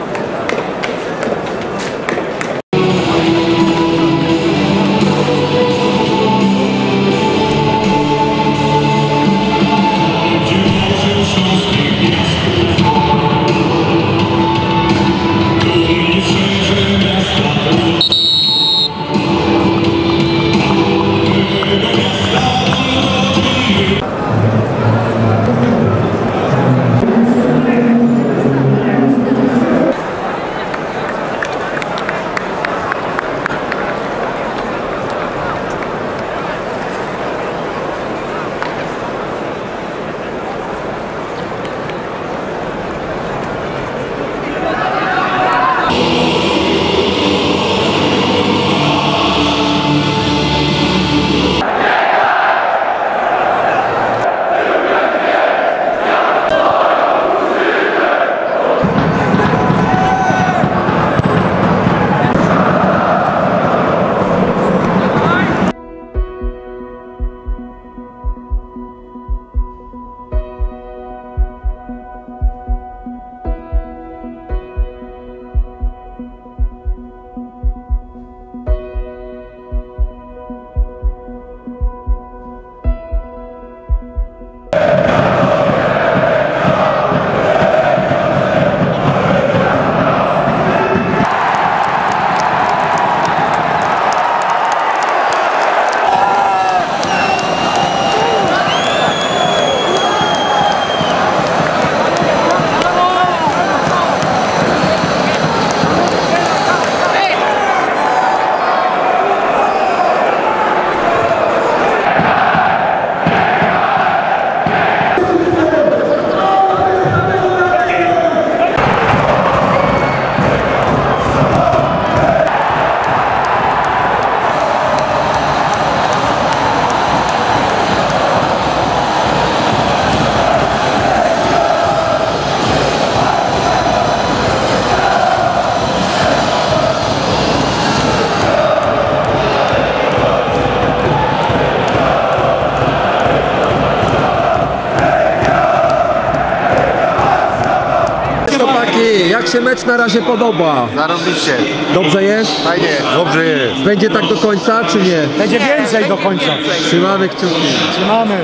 Speaker 1: Jak się mecz na razie podoba?
Speaker 3: Zarobiście.
Speaker 1: Dobrze jest?
Speaker 3: Fajnie.
Speaker 1: Dobrze jest. Będzie tak do końca, czy nie?
Speaker 15: Będzie więcej do końca.
Speaker 1: Trzymamy kciuki.
Speaker 15: Trzymamy.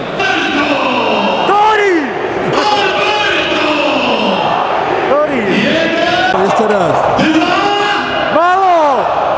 Speaker 15: Tori! Tori!
Speaker 1: Jeszcze raz.
Speaker 15: Mało!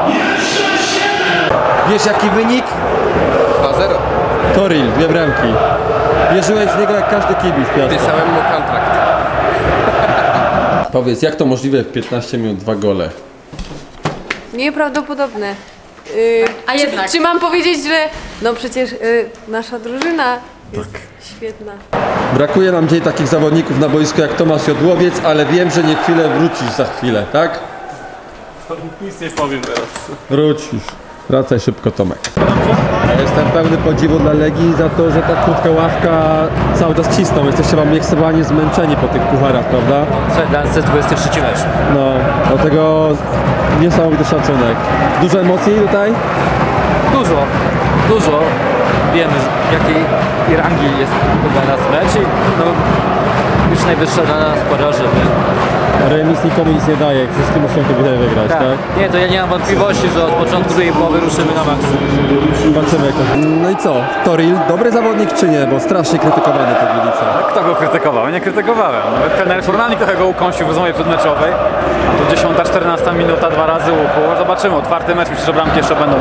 Speaker 1: Wiesz jaki wynik?
Speaker 3: dwa zero.
Speaker 1: Toril, dwie bramki. Wierzyłeś w niego jak każdy kibic.
Speaker 3: Pisałem mu kontrakt.
Speaker 1: Powiedz, jak to możliwe w piętnaście minut dwa gole?
Speaker 12: Nieprawdopodobne. Yy,
Speaker 7: A
Speaker 12: czy,
Speaker 7: jednak.
Speaker 12: czy mam powiedzieć, że no przecież yy, nasza drużyna jest świetna.
Speaker 1: Brakuje nam dzisiaj takich zawodników na boisku jak Tomasz Jodłowiec, ale wiem, że nie chwilę wrócisz za chwilę, tak?
Speaker 13: Nic nie powiem teraz.
Speaker 1: Wrócisz. Wracaj szybko, Tomek. Ja jestem pełny podziwu dla Legii za to, że ta krótka ławka cały czas cisną. Jesteście wam niechcebani zmęczeni po tych pucharach, prawda?
Speaker 17: Dla nas to jest dwudziesty trzeci mecz.
Speaker 1: No, dlatego niesamowity szacunek. Dużo emocji tutaj?
Speaker 17: Dużo, dużo. Wiemy, jakiej rangi jest to dla nas mecz i no, już najwyższa dla nas pora, żeby...
Speaker 1: Remis nikomu nic nie daje, wszystkie muszą to tutaj wygrać, tak?
Speaker 17: tak? Nie, to ja nie mam wątpliwości, że od początku drugiej połowy ruszymy na maksimum.
Speaker 1: Zobaczymy jak to... No i co? Toril, dobry zawodnik czy nie? Bo strasznie krytykowany to Gliwice.
Speaker 20: Kto go krytykował? Nie krytykowałem. Nawet trener Fornalnik trochę go ukąsił w rozmowie przedmeczowej. A tu dziesiąta, czternasta minuta, dwa razy łuku. Zobaczymy, otwarty mecz, myślę, że bramki jeszcze będą.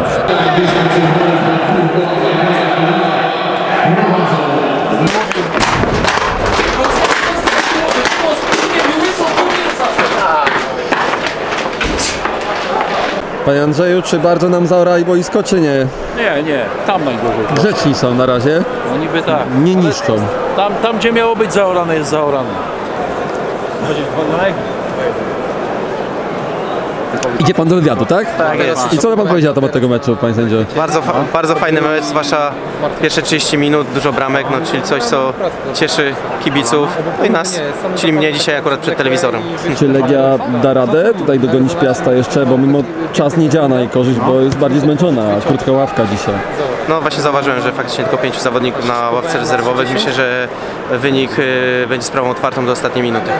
Speaker 1: Panie Andrzeju, czy bardzo nam zaorali boisko, czy nie?
Speaker 5: Nie, nie, tam najgorzej.
Speaker 1: Grzeczni są na razie.
Speaker 5: No niby tak.
Speaker 1: Nie niszczą.
Speaker 5: Tam, tam gdzie miało być zaorane, jest zaorane. Będzie wolno Legii.
Speaker 1: Idzie pan do wywiadu, tak?
Speaker 23: Tak jest.
Speaker 1: I co by pan powiedział na temat tego meczu, panie sędzio?
Speaker 23: Bardzo, fa bardzo fajny mecz, zwłaszcza pierwsze trzydzieści minut, dużo bramek, no, czyli coś, co cieszy kibiców, no i nas, czyli mnie dzisiaj akurat przed telewizorem.
Speaker 1: Czy Legia da radę tutaj dogonić Piasta jeszcze, bo mimo czas nie działa na jej korzyść, bo jest bardziej zmęczona, krótka ławka dzisiaj.
Speaker 23: No właśnie zauważyłem, że faktycznie tylko pięciu zawodników na ławce rezerwowych. Myślę, że wynik y, będzie sprawą otwartą do ostatniej minuty.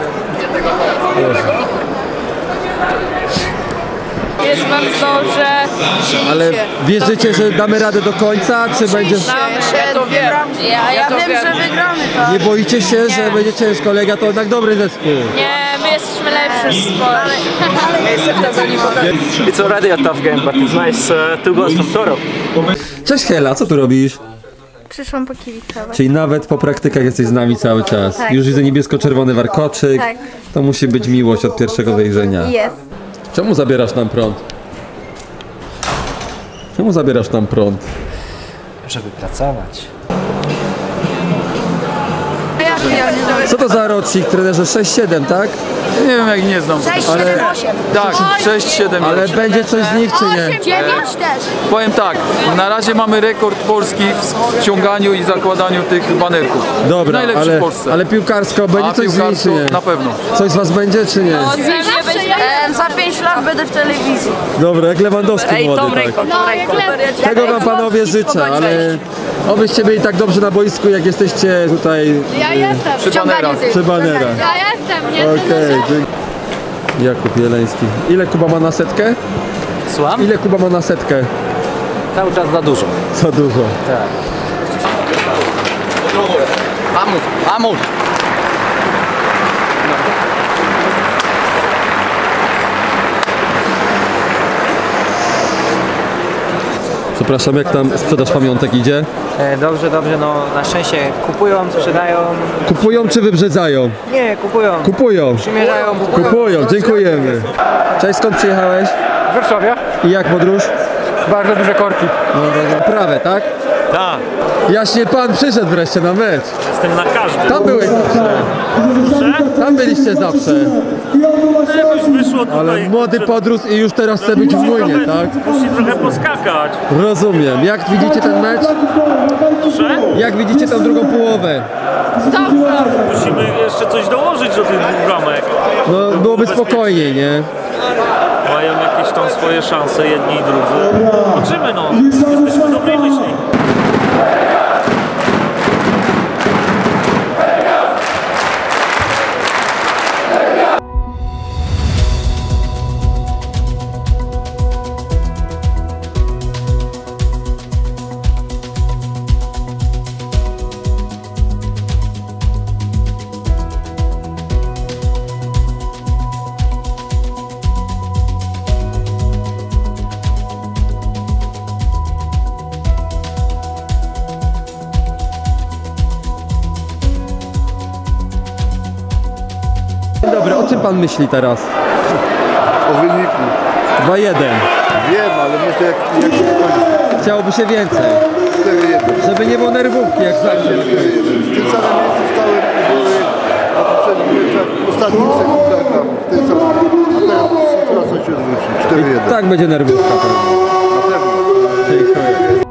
Speaker 12: Jest bardzo dobrze.
Speaker 1: Ale wierzycie, że damy radę do końca, czy będzie...
Speaker 12: Ja to wiem. Ja, ja, wiem, że wygramy to.
Speaker 1: Nie boicie się, że będzie ciężko? Legia to jednak dobry zespół.
Speaker 12: Nie, my jesteśmy lepsi z sporem.
Speaker 6: It's already a tough game, but it's nice uh, two goals from Toro.
Speaker 1: Cześć Hela, co tu robisz?
Speaker 12: Przyszłam pokibicować.
Speaker 1: Czyli nawet po praktykach jesteś z nami cały czas.
Speaker 12: Tak.
Speaker 1: Już widzę niebiesko-czerwony warkoczyk.
Speaker 12: Tak.
Speaker 1: To musi być miłość od pierwszego wejrzenia.
Speaker 12: Jest.
Speaker 1: Czemu zabierasz nam prąd? Czemu zabierasz nam prąd?
Speaker 6: Żeby pracować.
Speaker 1: Co to za rocznik, trenerze? sześć siedem, tak?
Speaker 5: Nie wiem, jak nie znam.
Speaker 12: sześć,
Speaker 1: Ale-
Speaker 12: siedem, osiem.
Speaker 5: Tak, sześć siedem.
Speaker 1: Ale będzie coś z nich, czy nie?
Speaker 12: dziewięć też.
Speaker 5: Powiem tak, na razie mamy rekord Polski w ściąganiu i zakładaniu tych banerków.
Speaker 1: Dobra,
Speaker 5: Najlepszy
Speaker 1: ale,
Speaker 5: w Polsce.
Speaker 1: ale piłkarsko będzie
Speaker 5: A
Speaker 1: coś z nich, czy
Speaker 5: piłkarsko
Speaker 1: nie?
Speaker 5: na pewno.
Speaker 1: Coś z was będzie, czy nie?
Speaker 12: E, za pięć lat będę w telewizji.
Speaker 1: Dobra, jak Lewandowski młody, tak.
Speaker 12: No, jak lepiej.
Speaker 1: Tego wam panowie życzę, ale obyście byli tak dobrze na boisku, jak jesteście tutaj
Speaker 12: Ja
Speaker 1: y,
Speaker 12: jestem.
Speaker 5: Przy banerach.
Speaker 1: przy banerach.
Speaker 12: Ja jestem, nie?
Speaker 1: Okej, dzięki. Jakub Jeleński. Ile Kuba ma na setkę?
Speaker 17: Słucham?
Speaker 1: Ile Kuba ma na setkę?
Speaker 17: Cały czas za dużo.
Speaker 1: Za dużo.
Speaker 17: Tak. Amut, amut.
Speaker 1: Przepraszam, jak tam sprzedaż pamiątek idzie?
Speaker 6: E, dobrze, dobrze, no na szczęście kupują, sprzedają.
Speaker 1: Kupują czy wybrzedzają?
Speaker 6: Nie, kupują.
Speaker 1: Kupują.
Speaker 6: Przymierzają.
Speaker 1: Kupują, dziękujemy. Cześć, skąd przyjechałeś?
Speaker 6: W Warszawie.
Speaker 1: I jak podróż?
Speaker 6: Bardzo duże korki.
Speaker 1: No, no, prawe, tak?
Speaker 6: Tak.
Speaker 1: Jaśnie pan przyszedł wreszcie na mecz.
Speaker 6: Jestem na każdym.
Speaker 1: Tam byłeś zawsze. Tam byliście zawsze.
Speaker 6: Jakoś wyszło tutaj.
Speaker 1: Ale młody podróż i już teraz chce być w młynie, tak?
Speaker 6: Musi trochę poskakać.
Speaker 1: Rozumiem. Jak widzicie ten mecz?
Speaker 6: Że?
Speaker 1: Jak widzicie tą drugą połowę?
Speaker 6: Musimy jeszcze coś dołożyć do tych dwóch bramek.
Speaker 1: No byłoby spokojniej, nie?
Speaker 6: Mają jakieś tam swoje szanse, jedni i drudzy. Zobaczymy, no. Jesteśmy dobrej myśli.
Speaker 1: Dzień dobry, o czym pan myśli teraz?
Speaker 10: O wyniku.
Speaker 1: dwa jeden.
Speaker 10: Wiem, ale myślę jak, jak się skończy.
Speaker 1: Chciałoby się więcej.
Speaker 10: cztery jeden.
Speaker 1: Żeby nie było nerwówki jak zawsze.
Speaker 10: W tym samym miejscu stałem i były na poprzednich meczach w ostatnich sekundach tam. W tym samym. A teraz sytuacja się odwróci. cztery jeden.
Speaker 1: Tak będzie nerwówka pewnie.
Speaker 10: Na pewno.
Speaker 1: Dziękuję.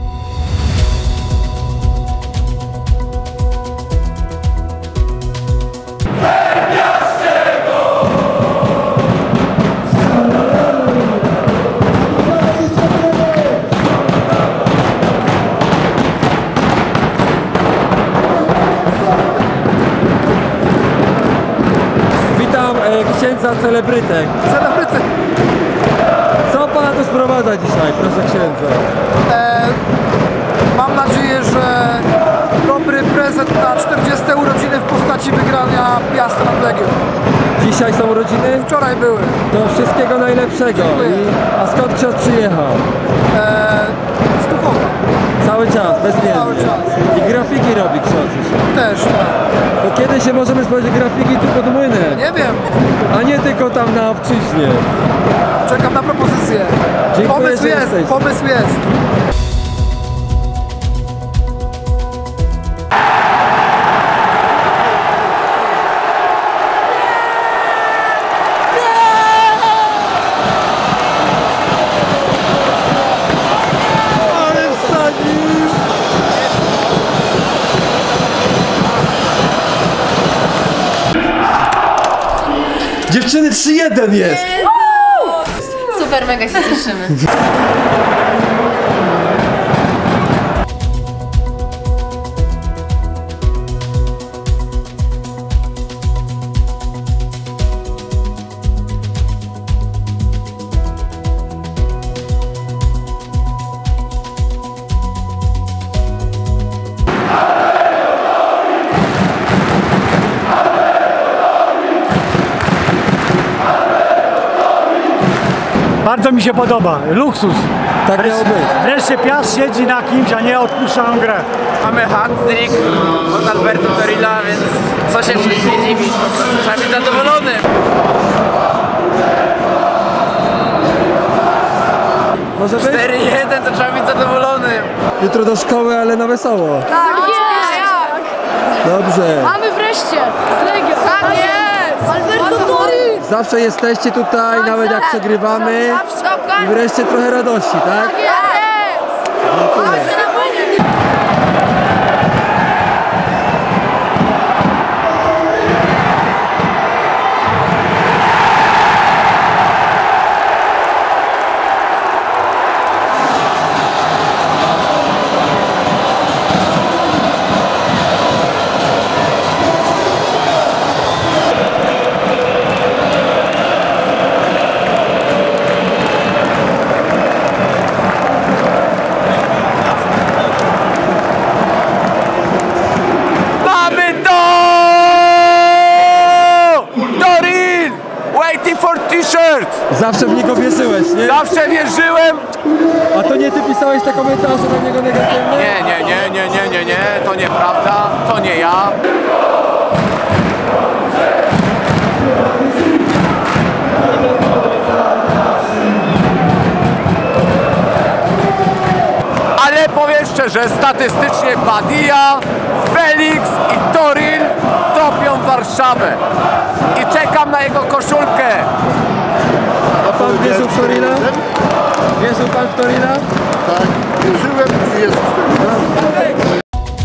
Speaker 1: Witam e, księdza celebrytek.
Speaker 15: Celebrytek.
Speaker 1: Co pana tu sprowadza dzisiaj, proszę księdza?
Speaker 15: E, mam nadzieję, że dobry prezent na czterdzieste urodziny w postaci wygrania Piasta nad Legią.
Speaker 1: Dzisiaj są urodziny?
Speaker 15: Wczoraj były.
Speaker 1: To wszystkiego najlepszego. I, a skąd ksiądz przyjechał?
Speaker 15: E, z Tuchowa.
Speaker 1: Cały czas, bezmiennie.
Speaker 15: Cały czas.
Speaker 1: I grafiki robi ksiądz dzisiaj.
Speaker 15: Też.
Speaker 1: To kiedy się możemy spodziewać grafiki tu pod młynem?
Speaker 15: Nie wiem.
Speaker 1: A nie tylko tam na obczyźnie.
Speaker 15: Czekam na propozycję.
Speaker 1: Dziękuję,
Speaker 15: Pomysł
Speaker 1: że
Speaker 15: jest,
Speaker 1: jesteś.
Speaker 15: pomysł jest.
Speaker 1: Dziewczyny, trzy jeden jest!
Speaker 7: Super, mega się cieszymy.
Speaker 16: Bardzo mi się podoba, luksus.
Speaker 1: Tak miało być.
Speaker 16: Wreszcie Piast siedzi na kimś, a nie odpuszczają grę.
Speaker 23: Mamy hat-trick od Alberto Torilla, więc co się nie dziwi, trzeba być zadowolony.
Speaker 1: Może być?
Speaker 23: cztery jeden to trzeba być zadowolony.
Speaker 1: Jutro do szkoły, ale na wesoło.
Speaker 7: Tak, jest!
Speaker 1: Dobrze.
Speaker 7: Mamy wreszcie! Legion! Tak jest! Alberto Toril!
Speaker 1: Zawsze jesteście tutaj, nawet jak przegrywamy. I wreszcie trochę radości, tak?
Speaker 7: Tak jest!
Speaker 1: Dziękuję. Zawsze w niego wierzyłeś, nie?
Speaker 20: Zawsze wierzyłem!
Speaker 1: A to nie ty pisałeś te komentarze na niego negatywne?
Speaker 20: Nie, nie, nie, nie, nie, nie, nie, to nieprawda, to nie ja. Ale powiem szczerze, statystycznie Badia, Felix i Toril topią Warszawę. I czekam na jego koszulkę.
Speaker 1: A pan wierzył w Torila? Wierzył pan w Torila?
Speaker 10: Tak, wierzyłem i jest w Torila.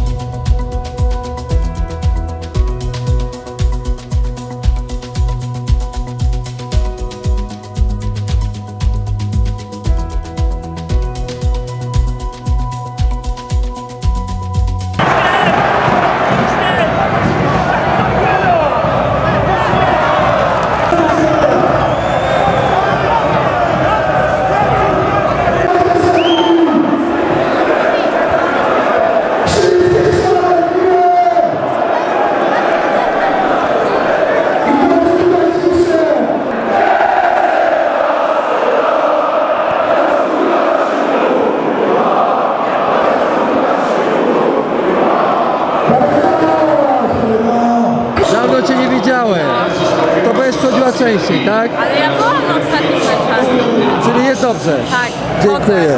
Speaker 1: Dawno cię nie widziałem. To będziesz chodziła częściej, tak?
Speaker 4: Ale ja byłam na ostatnim meczach.
Speaker 1: Czyli jest dobrze.
Speaker 4: Tak.
Speaker 1: Dziękuję.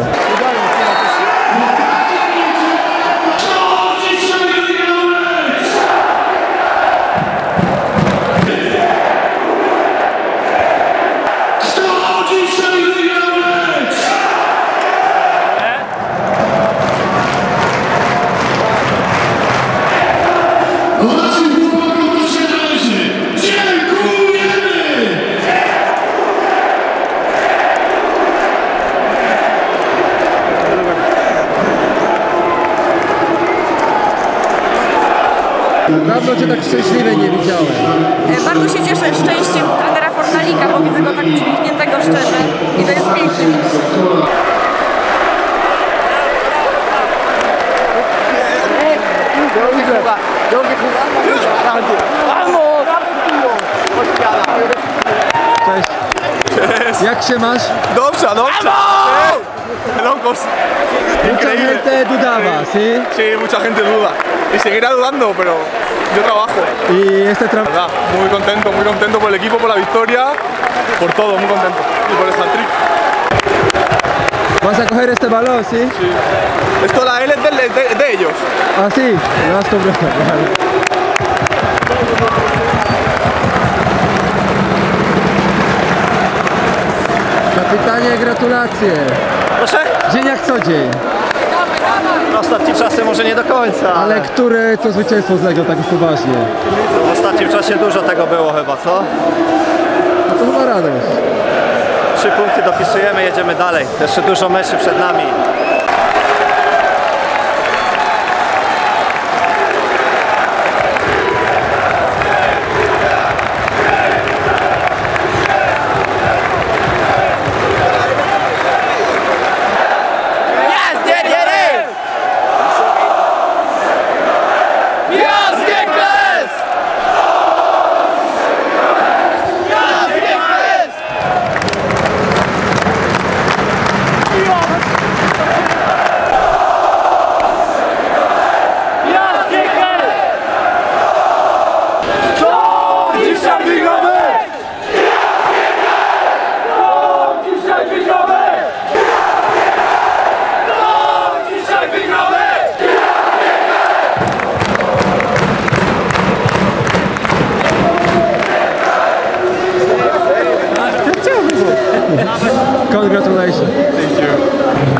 Speaker 1: Dawno cię tak szczęśliwie nie widziałem.
Speaker 4: Bardzo się cieszę szczęściem trenera Fornalika, bo widzę go tak uśmiechniętego szczerze i to jest piękny widok. Cześć. Cześć. Jak się masz?
Speaker 20: Dobrze, dobrze. Locos. Increíble.
Speaker 1: Mucha gente dudaba, ¿sí?
Speaker 20: Sí, mucha gente duda. Y seguirá dudando, pero yo trabajo.
Speaker 1: Y este trabajo.
Speaker 20: Muy contento, muy contento por el equipo, por la victoria, por todo, muy contento. Y por el hat-trick.
Speaker 1: ¿Vas a coger este balón, sí?
Speaker 20: Sí. Esto la L es de, de, de ellos.
Speaker 1: Ah, sí. Lo vas a comprar. Kapitanie, gratulacje.
Speaker 9: Proszę?
Speaker 1: Dzień jak co dzień.
Speaker 9: Ostatnie czasy może nie do końca.
Speaker 1: Ale które to zwycięstwo z Legią tak już poważnie?
Speaker 9: W ostatnim czasie dużo tego było chyba, co?
Speaker 6: dopisujemy, jedziemy dalej. Jeszcze dużo meczy przed nami.
Speaker 1: Congratulations.
Speaker 13: Thank you.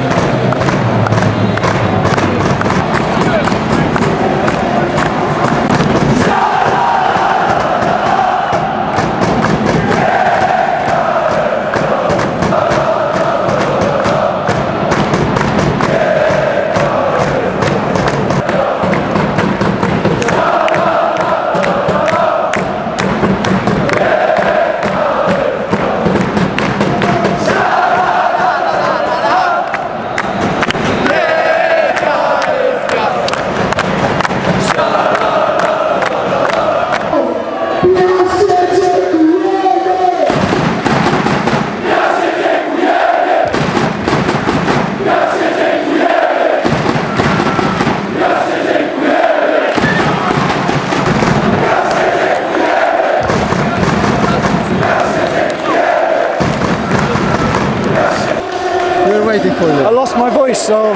Speaker 1: Waiting for you.
Speaker 16: I lost my voice, so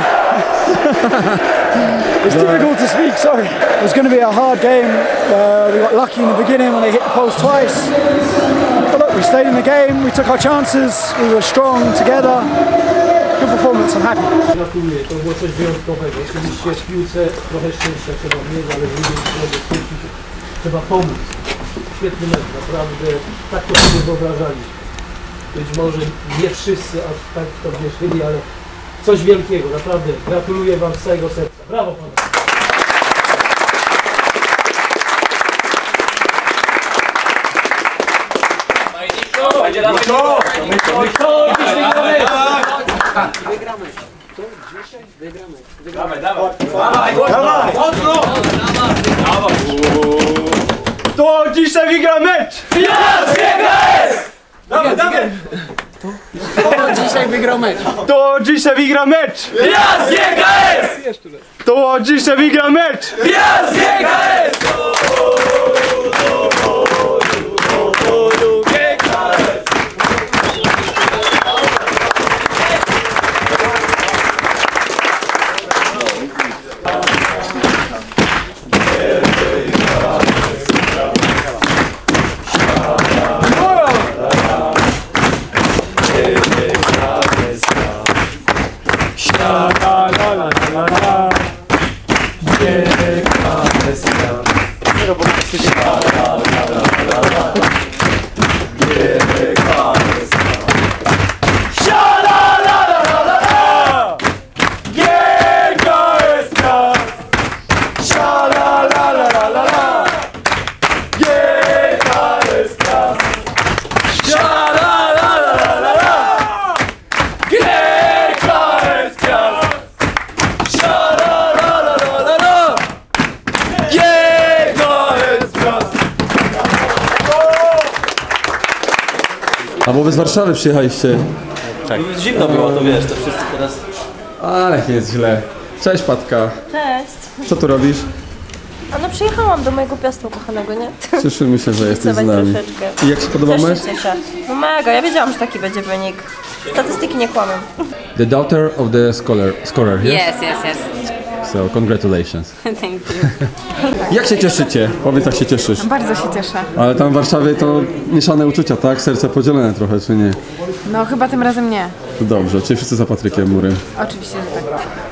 Speaker 16: it's difficult to speak. Sorry. It was going to be a hard game. Uh, we got lucky in the beginning when they hit the post twice. But look, we stayed in the game. We took our chances. We were strong together. Good performance. I'm happy.
Speaker 18: Gratuluję. To było coś wyjątkowego. Oczywiście w piłce trochę szczęścia trzeba mieć, ale w drugim stronie trzeba pomóc. Świetny mecz, naprawdę. Tak to sobie wyobrażaliśmy. Być może nie wszyscy aż tak to wierzyli, ale coś wielkiego, naprawdę. Gratuluję Wam z całego serca. Brawo panowie!
Speaker 21: Wygramy. To dzisiaj wygramy. Wygramy. Dawaj, dawaj. Dawaj. Mocno. Dawaj.
Speaker 16: To dzisiaj wygra mecz!
Speaker 21: Jest! Jest!
Speaker 16: Dawaj, dawaj!
Speaker 21: To dzisiaj wygra mecz.
Speaker 16: To dzisiaj wygra mecz!
Speaker 21: Jest! Jest!
Speaker 16: To dzisiaj wygra mecz!
Speaker 21: Jest! Jest!
Speaker 1: A bo wy z Warszawy przyjechaliście.
Speaker 6: Tak. Zimno było, to wiesz, to wszyscy teraz...
Speaker 1: Ale jest źle. Cześć Patka.
Speaker 22: Cześć.
Speaker 1: Co tu robisz?
Speaker 22: A no przyjechałam do mojego Piastu ukochanego, nie?
Speaker 1: Cieszymy się, że jesteś z nami.
Speaker 22: Troszeczkę.
Speaker 1: I jak się podoba
Speaker 22: Też
Speaker 1: mecz?
Speaker 22: się cieszę. No mega, ja wiedziałam, że taki będzie wynik. Statystyki nie kłamią.
Speaker 1: The daughter of the scholar, scorer, yes?
Speaker 22: Yes, yes, yes.
Speaker 1: So, congratulations.
Speaker 22: Thank you.
Speaker 1: Jak się cieszycie? Powiedz, jak się cieszysz.
Speaker 24: Bardzo się cieszę.
Speaker 1: Ale tam w Warszawie to mieszane uczucia, tak? Serce podzielone trochę, czy nie?
Speaker 24: No chyba tym razem nie.
Speaker 1: To dobrze, czyli wszyscy za Patrykiem Murym.
Speaker 24: Oczywiście, że tak.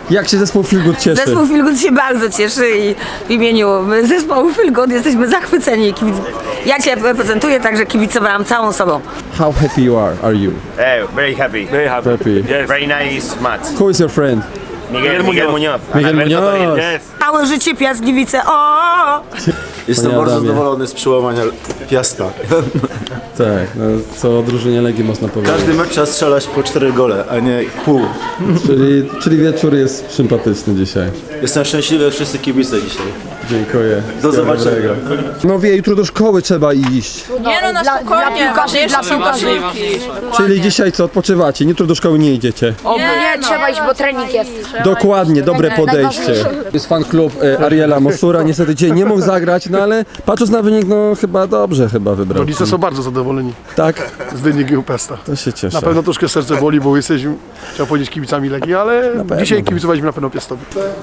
Speaker 1: Jak się zespół Feel Good cieszy?
Speaker 8: Zespół Feel Good się bardzo cieszy i w imieniu zespołu Feel Good jesteśmy zachwyceni. Ja Cię prezentuję, także kibicowałam całą sobą.
Speaker 1: How happy you are? Are you?
Speaker 11: Oh, very happy. Very
Speaker 1: happy. Happy.
Speaker 11: Yes. Very nice match.
Speaker 1: Who is your friend?
Speaker 11: Miguel, Miguel Muñoz.
Speaker 1: Miguel Muñoz.
Speaker 11: Yes.
Speaker 8: Całe życie Piast Gliwice. O!
Speaker 9: Jestem
Speaker 1: Panie
Speaker 9: bardzo
Speaker 1: Adamie.
Speaker 9: zadowolony z przełamania Piasta.
Speaker 1: Tak, no, co o drużynie Legii można powiedzieć.
Speaker 9: Każdy mecz trzeba strzelać po cztery gole, a nie pół.
Speaker 1: Czyli, czyli wieczór jest sympatyczny dzisiaj.
Speaker 9: Jestem szczęśliwy, jak wszyscy kibice dzisiaj.
Speaker 1: Dziękuję.
Speaker 9: Do zobaczenia.
Speaker 1: No wie, jutro do szkoły trzeba iść.
Speaker 12: Nie no, na spokojnie, ważniejsze są posiłki.
Speaker 1: Czyli dzisiaj co, odpoczywacie? Jutro do szkoły nie idziecie.
Speaker 7: Nie, trzeba iść, bo trening jest.
Speaker 1: Dokładnie, dobre podejście. Jest fan klub e, Ariela Mosura, niestety dzisiaj nie mógł zagrać, no ale patrząc na wynik, no chyba dobrze chyba wybrał.
Speaker 10: Rodzice są bardzo zadowoleni
Speaker 1: Tak?
Speaker 10: z wyniku Piasta.
Speaker 1: To się cieszę.
Speaker 10: Na pewno troszkę serce boli, bo jesteśmy, trzeba powiedzieć, kibicami Legii, ale
Speaker 1: pewno.
Speaker 10: dzisiaj kibicowaliśmy na pewno Piastowi.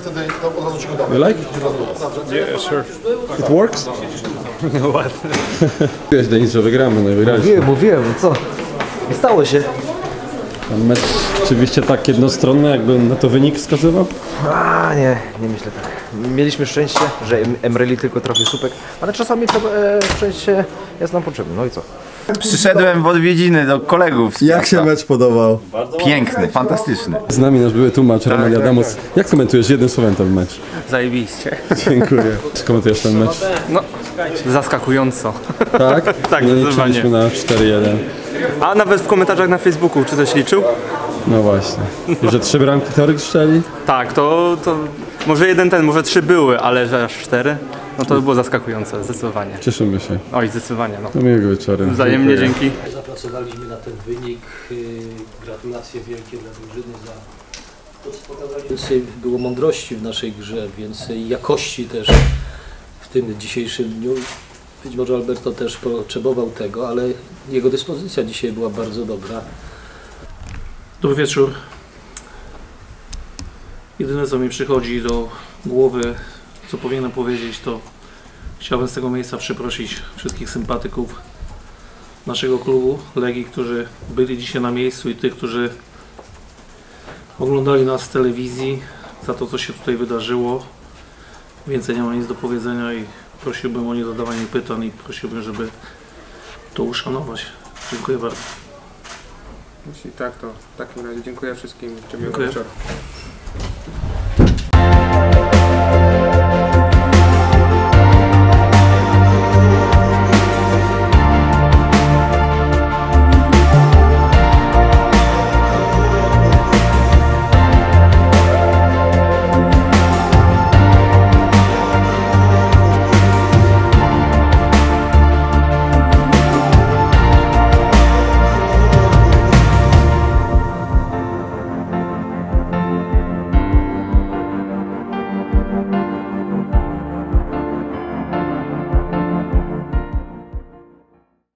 Speaker 1: You like?
Speaker 13: Yeah, sure.
Speaker 1: It works?
Speaker 13: What?
Speaker 1: Wiesz, Denis, że wygramy, no i wygraliśmy.
Speaker 9: Mówiłem, mówiłem, no co? Nie stało się.
Speaker 1: Ten mecz oczywiście tak jednostronny, jakby na to wynik wskazywał?
Speaker 14: A nie, nie myślę tak. Mieliśmy szczęście, że Em- Emreli tylko trafił słupek, ale czasami to e, szczęście jest nam potrzebne. No i co?
Speaker 24: Przyszedłem w odwiedziny do kolegów. z
Speaker 1: Jak
Speaker 24: miasta.
Speaker 1: się mecz podobał?
Speaker 24: Piękny, fantastyczny.
Speaker 1: Z nami nasz były tłumacz Roman
Speaker 24: tak,
Speaker 1: Adamus. Jak komentujesz jednym słowem ten mecz?
Speaker 25: Zajebiście.
Speaker 1: Dziękuję. Jak komentujesz ten mecz?
Speaker 25: No, zaskakująco.
Speaker 1: Tak?
Speaker 25: Tak,
Speaker 1: Nie
Speaker 25: zdecydowanie.
Speaker 1: liczyliśmy na cztery jeden.
Speaker 25: A nawet w komentarzach na Facebooku, czy coś liczył?
Speaker 1: No właśnie. I że trzy bramki Toryk strzeli?
Speaker 25: Tak, to, to może jeden ten, może trzy były, ale że aż cztery, no to było zaskakujące, zdecydowanie.
Speaker 1: Cieszymy się.
Speaker 25: Oj, zdecydowanie, no.
Speaker 1: Do miłego wieczoru.
Speaker 25: Wzajemnie,
Speaker 1: Dziękuję.
Speaker 25: dzięki.
Speaker 18: Zapracowaliśmy na ten wynik. Gratulacje wielkie dla drużyny za to, co pokazali. Więcej było mądrości w naszej grze, więcej jakości też w tym dzisiejszym dniu. Być może Alberto też potrzebował tego, ale jego dyspozycja dzisiaj była bardzo dobra. Dobry wieczór. Jedyne, co mi przychodzi do głowy, co powinienem powiedzieć, to chciałbym z tego miejsca przeprosić wszystkich sympatyków naszego klubu Legii, którzy byli dzisiaj na miejscu, i tych, którzy oglądali nas w telewizji, za to, co się tutaj wydarzyło. Więcej nie mam nic do powiedzenia i prosiłbym o niezadawanie pytań i prosiłbym, żeby to uszanować. Dziękuję bardzo.
Speaker 3: Jeśli tak, to w takim razie dziękuję wszystkim. Życzę miłego
Speaker 18: Dziękuję.
Speaker 3: wieczoru.